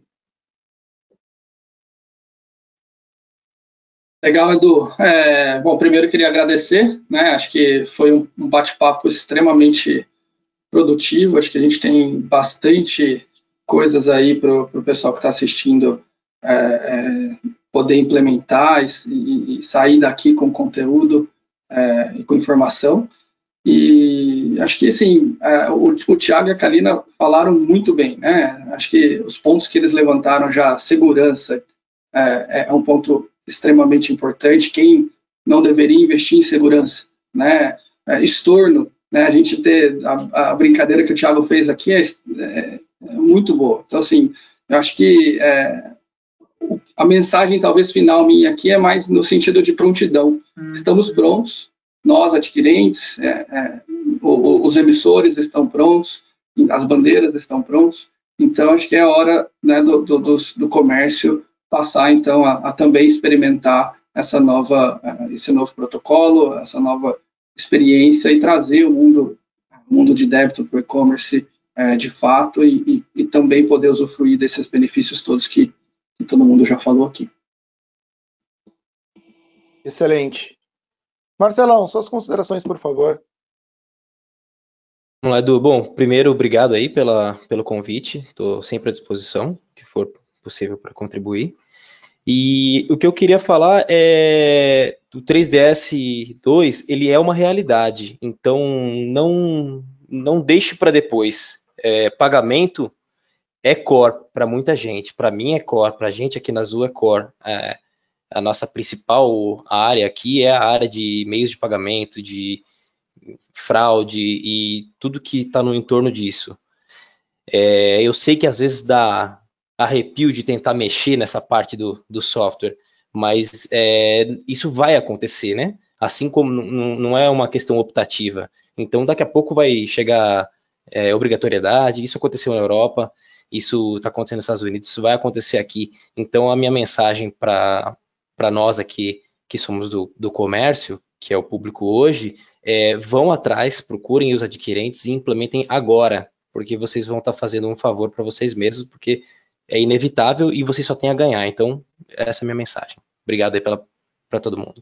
Legal, Edu. É, bom, primeiro eu queria agradecer, né? Acho que foi um, um bate-papo extremamente produtivo. Acho que a gente tem bastante coisas aí para o pessoal que está assistindo é, é, poder implementar e, e sair daqui com conteúdo é, e com informação. E acho que, assim, é, o, o Thiago e a Kalina falaram muito bem, né? Acho que os pontos que eles levantaram já, segurança, é, é um ponto extremamente importante. Quem não deveria investir em segurança, né? É, estorno, né? A gente ter a, a brincadeira que o Thiago fez aqui é, é, é muito boa. Então, assim, eu acho que é, a mensagem talvez final minha aqui é mais no sentido de prontidão. Hum. Estamos prontos, nós adquirentes, é, é, os emissores estão prontos, as bandeiras estão prontos. Então, acho que é a hora, né, do, do, do comércio passar, então, a, a também experimentar essa nova, esse novo protocolo, essa nova experiência e trazer o mundo mundo de débito para o e-commerce é, de fato e, e, e também poder usufruir desses benefícios todos que, que todo mundo já falou aqui. Excelente. Marcelão, suas considerações, por favor. Vamos lá, Edu. Bom, primeiro, obrigado aí pela, pelo convite. Estou sempre à disposição, que for possível para contribuir. E o que eu queria falar é o três D S dois, ele é uma realidade, então não, não deixe para depois. É, pagamento é core para muita gente, para mim é core, para a gente aqui na Azul é core. É, a nossa principal área aqui é a área de meios de pagamento, de fraude e tudo que está no entorno disso. É, eu sei que às vezes dá arrepio de tentar mexer nessa parte do, do software, mas é, isso vai acontecer, né? Assim como não é uma questão optativa. Então, daqui a pouco vai chegar é, obrigatoriedade, isso aconteceu na Europa, isso está acontecendo nos Estados Unidos, isso vai acontecer aqui. Então, a minha mensagem para nós aqui, que somos do, do comércio, que é o público hoje, é, vão atrás, procurem os adquirentes e implementem agora, porque vocês vão estar fazendo um favor para vocês mesmos, porque é inevitável e vocês só têm a ganhar. Então, essa é a minha mensagem. Obrigado aí para todo mundo.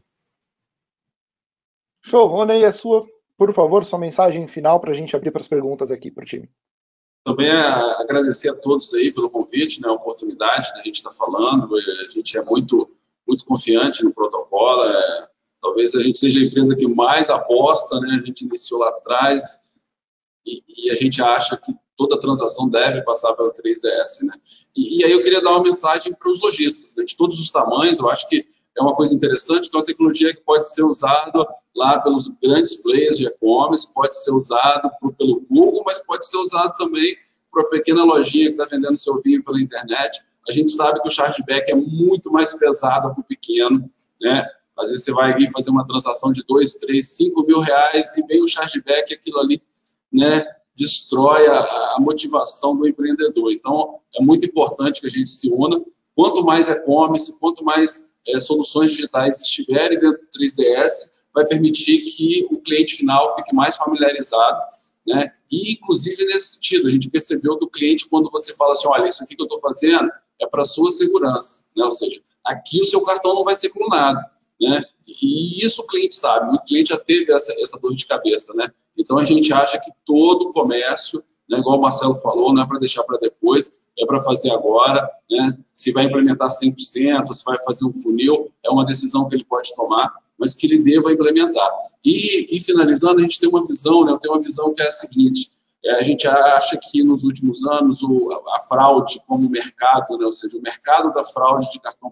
Show. Rony, a sua, por favor, sua mensagem final para a gente abrir para as perguntas aqui para o time. Também agradecer a todos aí pelo convite, né, a oportunidade da gente estar falando. A gente é muito, muito confiante no protocolo. É, talvez a gente seja a empresa que mais aposta, né? A gente iniciou lá atrás e, e a gente acha que toda transação deve passar pelo três D S, né? E, e aí eu queria dar uma mensagem para os lojistas, né, de todos os tamanhos. Eu acho que é uma coisa interessante, que é uma tecnologia que pode ser usada lá pelos grandes players de e-commerce, pode ser usado por, pelo Google, mas pode ser usado também para a pequena lojinha que está vendendo seu vinho pela internet. A gente sabe que o chargeback é muito mais pesado para o pequeno, né? Às vezes você vai vir fazer uma transação de dois, três, cinco mil reais e vem o chargeback, aquilo ali, né, destrói a, a motivação do empreendedor. Então, é muito importante que a gente se una. Quanto mais e-commerce, quanto mais é, soluções digitais estiverem dentro do três D S, vai permitir que o cliente final fique mais familiarizado, né? E, inclusive, nesse sentido, a gente percebeu que o cliente, quando você fala assim, olha, isso aqui que eu estou fazendo é para a sua segurança, né? Ou seja, aqui o seu cartão não vai ser clonado, né? E isso o cliente sabe, o cliente já teve essa, essa dor de cabeça, né? Então, a gente acha que todo comércio, né, igual o Marcelo falou, não é para deixar para depois, é para fazer agora, né? Se vai implementar cem por cento, se vai fazer um funil, é uma decisão que ele pode tomar, mas que ele deva implementar. E, e finalizando, a gente tem uma visão, né? Eu tenho uma visão que é a seguinte, é, a gente acha que nos últimos anos o, a, a fraude como mercado, né? Ou seja, o mercado da fraude de cartão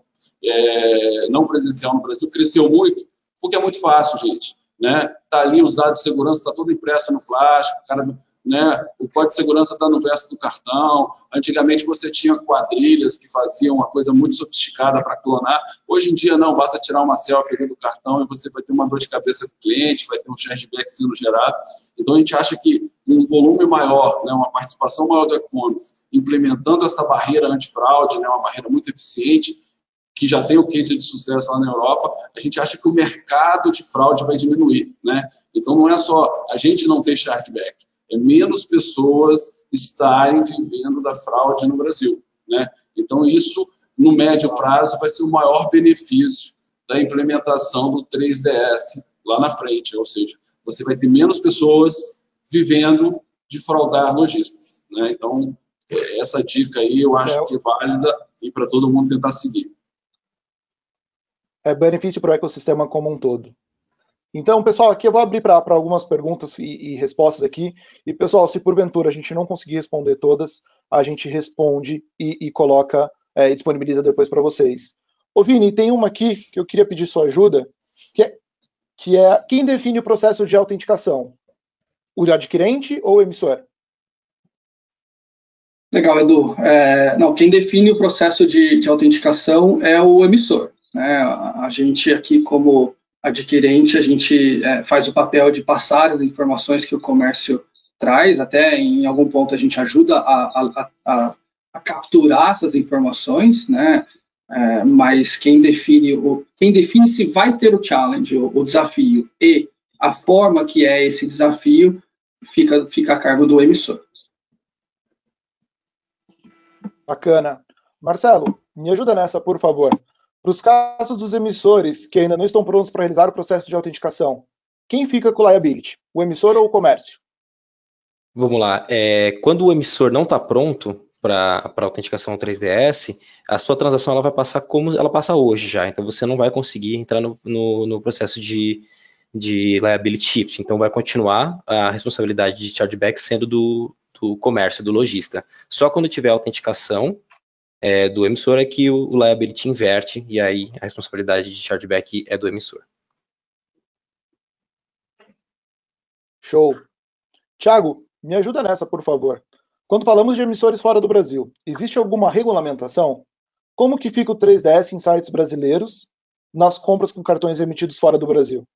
é, não presencial no Brasil cresceu muito, porque é muito fácil, gente, né? Tá ali os dados de segurança, está tudo impresso no plástico, o cara, né? O código de segurança está no verso do cartão. Antigamente você tinha quadrilhas que faziam uma coisa muito sofisticada para clonar. Hoje em dia não, basta tirar uma selfie ali do cartão e você vai ter uma dor de cabeça com o cliente, vai ter um chargeback sendo gerado. Então a gente acha que um volume maior, né, uma participação maior do e-commerce, implementando essa barreira antifraude, né, uma barreira muito eficiente, que já tem o case de sucesso lá na Europa, a gente acha que o mercado de fraude vai diminuir, né? Então não é só a gente não ter chargeback, é menos pessoas estarem vivendo da fraude no Brasil, né? Então, isso, no médio prazo, vai ser o maior benefício da implementação do três D S lá na frente, ou seja, você vai ter menos pessoas vivendo de fraudar lojistas, né? Então, essa dica aí eu acho que é válida e para todo mundo tentar seguir. É benefício para o ecossistema como um todo. Então, pessoal, aqui eu vou abrir para algumas perguntas e, e respostas aqui. E, pessoal, se porventura a gente não conseguir responder todas, a gente responde e, e coloca é, e disponibiliza depois para vocês. Ô, Vini, tem uma aqui que eu queria pedir sua ajuda, que é, que é quem define o processo de autenticação? O adquirente ou o emissor? Legal, Edu. É, não, quem define o processo de, de autenticação é o emissor, né? A, a gente aqui, como adquirente, a gente é, faz o papel de passar as informações que o comércio traz, até em algum ponto a gente ajuda a, a, a, a capturar essas informações, né? É, mas quem define, o, quem define se vai ter o challenge, o, o desafio, e a forma que é esse desafio, fica, fica a cargo do emissor. Bacana. Marcelo, me ajuda nessa, por favor. Para os casos dos emissores que ainda não estão prontos para realizar o processo de autenticação, quem fica com o liability? O emissor ou o comércio? Vamos lá. É, quando o emissor não está pronto para a autenticação três D S, a sua transação ela vai passar como ela passa hoje já. Então você não vai conseguir entrar no, no, no processo de, de liability shift. Então vai continuar a responsabilidade de chargeback sendo do, do comércio, do lojista. Só quando tiver a autenticação é, do emissor é que o, o liability inverte e aí a responsabilidade de chargeback é do emissor. Show. Thiago, me ajuda nessa, por favor. Quando falamos de emissores fora do Brasil, existe alguma regulamentação? Como que fica o três D S em sites brasileiros nas compras com cartões emitidos fora do Brasil?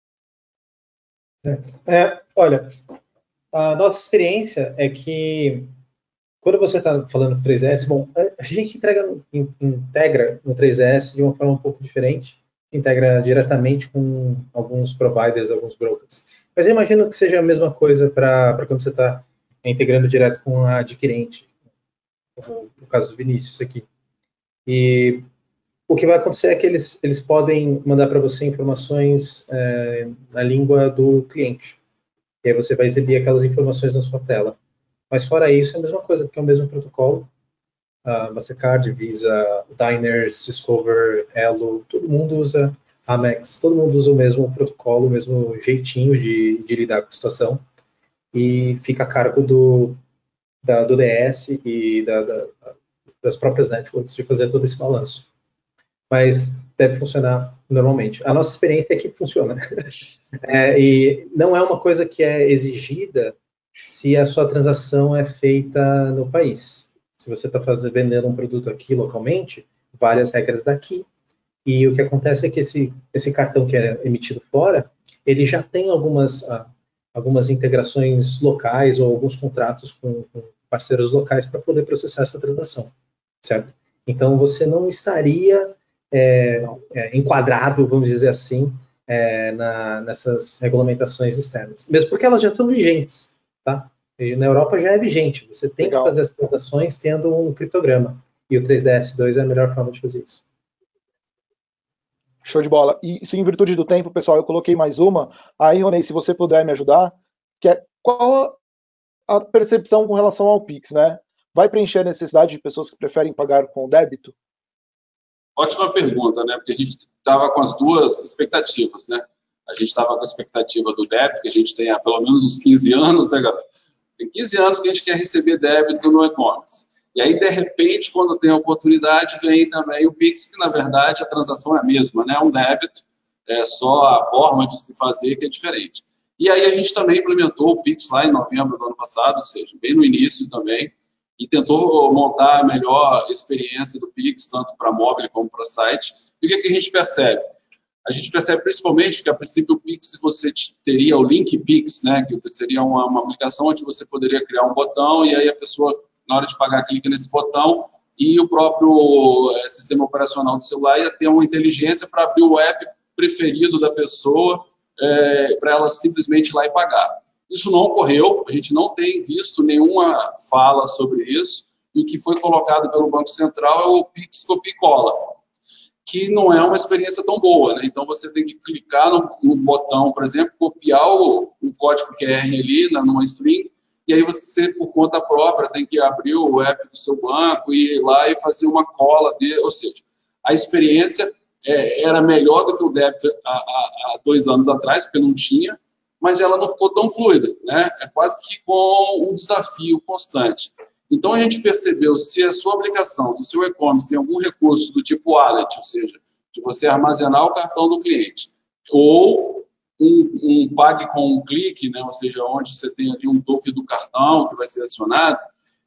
É, olha, a nossa experiência é que quando você está falando do três D S, bom, a gente entrega, integra no três D S de uma forma um pouco diferente, integra diretamente com alguns providers, alguns brokers. Mas eu imagino que seja a mesma coisa para quando você está integrando direto com a adquirente, no caso do Vinícius aqui. E o que vai acontecer é que eles, eles podem mandar para você informações é, na língua do cliente. E aí você vai exibir aquelas informações na sua tela. Mas fora isso, é a mesma coisa, porque é o mesmo protocolo. Uh, Mastercard, Visa, Diners, Discover, Elo, todo mundo usa Amex, todo mundo usa o mesmo protocolo, o mesmo jeitinho de, de lidar com a situação. E fica a cargo do, da, do D S e da, da, das próprias networks de fazer todo esse balanço. Mas deve funcionar normalmente. A nossa experiência é que funciona. É, e não é uma coisa que é exigida se a sua transação é feita no país. Se você está vendendo um produto aqui localmente, vale as regras daqui. E o que acontece é que esse, esse cartão que é emitido fora, ele já tem algumas... Uh, algumas integrações locais ou alguns contratos com, com parceiros locais para poder processar essa transação, certo? Então, você não estaria é, é, enquadrado, vamos dizer assim, é, na, nessas regulamentações externas. Mesmo porque elas já são vigentes, tá? E na Europa já é vigente. Você tem Legal. que fazer as transações tendo um criptograma. E o três D S dois é a melhor forma de fazer isso. Show de bola. E se em virtude do tempo, pessoal, eu coloquei mais uma. Aí, Ronei, se você puder me ajudar, que é qual a percepção com relação ao Pix, né? Vai preencher a necessidade de pessoas que preferem pagar com o débito? Ótima pergunta, né? Porque a gente estava com as duas expectativas, né? A gente estava com a expectativa do débito, que a gente tem há pelo menos uns quinze anos, né, galera? Tem quinze anos que a gente quer receber débito no e-commerce. E aí, de repente, quando tem a oportunidade, vem também o Pix, que na verdade a transação é a mesma, né? É um débito, é só a forma de se fazer que é diferente. E aí a gente também implementou o Pix lá em novembro do ano passado, ou seja, bem no início também, e tentou montar a melhor experiência do Pix, tanto para mobile como para site. E o que, que a gente percebe? A gente percebe principalmente que, a princípio, o Pix, você teria o link Pix, né? Que seria uma, uma aplicação onde você poderia criar um botão e aí a pessoa, na hora de pagar, clica nesse botão e o próprio é, sistema operacional do celular ia ter uma inteligência para abrir o app preferido da pessoa é, para ela simplesmente ir lá e pagar. Isso não ocorreu, a gente não tem visto nenhuma fala sobre isso, e o que foi colocado pelo Banco Central é o Pix Copia e Cola, que não é uma experiência tão boa, né? Então você tem que clicar no, no botão, por exemplo, copiar o, o código Q R ali na, numa string, e aí você, por conta própria, tem que abrir o app do seu banco e ir lá e fazer uma cola dele, ou seja, a experiência é, era melhor do que o débito há, há, há dois anos atrás, porque não tinha, mas ela não ficou tão fluida, né? É quase que com um desafio constante. Então, a gente percebeu, se a sua aplicação, se o seu e-commerce tem algum recurso do tipo wallet, ou seja, de você armazenar o cartão do cliente, ou um, um pague com um clique, né? Ou seja, onde você tem ali um token do cartão que vai ser acionado,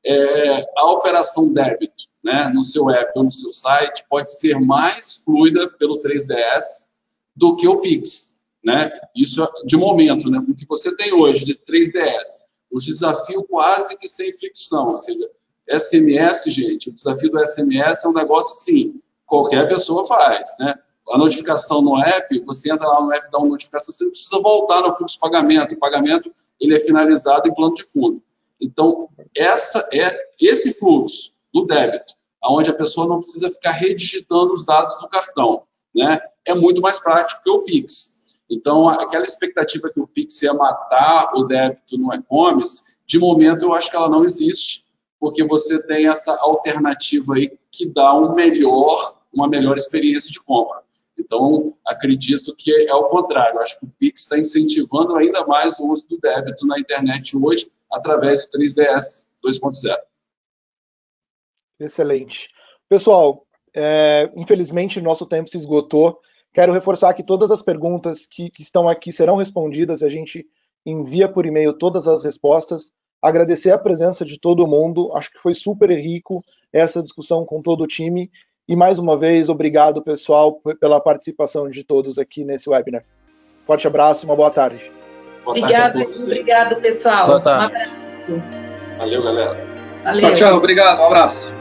é, a operação débito, né? No seu app ou no seu site pode ser mais fluida pelo três D S do que o Pix, né? Isso de momento, né? O que você tem hoje de três D S, o desafio quase que sem fricção, ou seja, S M S, gente, o desafio do S M S é um negócio assim, qualquer pessoa faz, né? a notificação no app, você entra lá no app, dá uma notificação, você não precisa voltar no fluxo de pagamento. O pagamento ele é finalizado em plano de fundo. Então, essa é esse fluxo do débito, onde a pessoa não precisa ficar redigitando os dados do cartão, né? É muito mais prático que o Pix. Então, aquela expectativa que o Pix ia matar o débito no e-commerce, de momento eu acho que ela não existe, porque você tem essa alternativa aí que dá um melhor, uma melhor experiência de compra. Então, acredito que é o contrário. Eu acho que o Pix está incentivando ainda mais o uso do débito na internet hoje, através do três D S dois ponto zero. Excelente. Pessoal, é, infelizmente nosso tempo se esgotou. Quero reforçar que todas as perguntas que, que estão aqui serão respondidas. A gente envia por e-mail todas as respostas. Agradecer a presença de todo mundo. Acho que foi super rico essa discussão com todo o time. E mais uma vez, obrigado, pessoal, pela participação de todos aqui nesse webinar. Forte abraço e uma boa tarde. Boa obrigado, tarde obrigado, pessoal. Um abraço. Valeu, galera. Valeu. Tchau, tchau. Obrigado. Um abraço.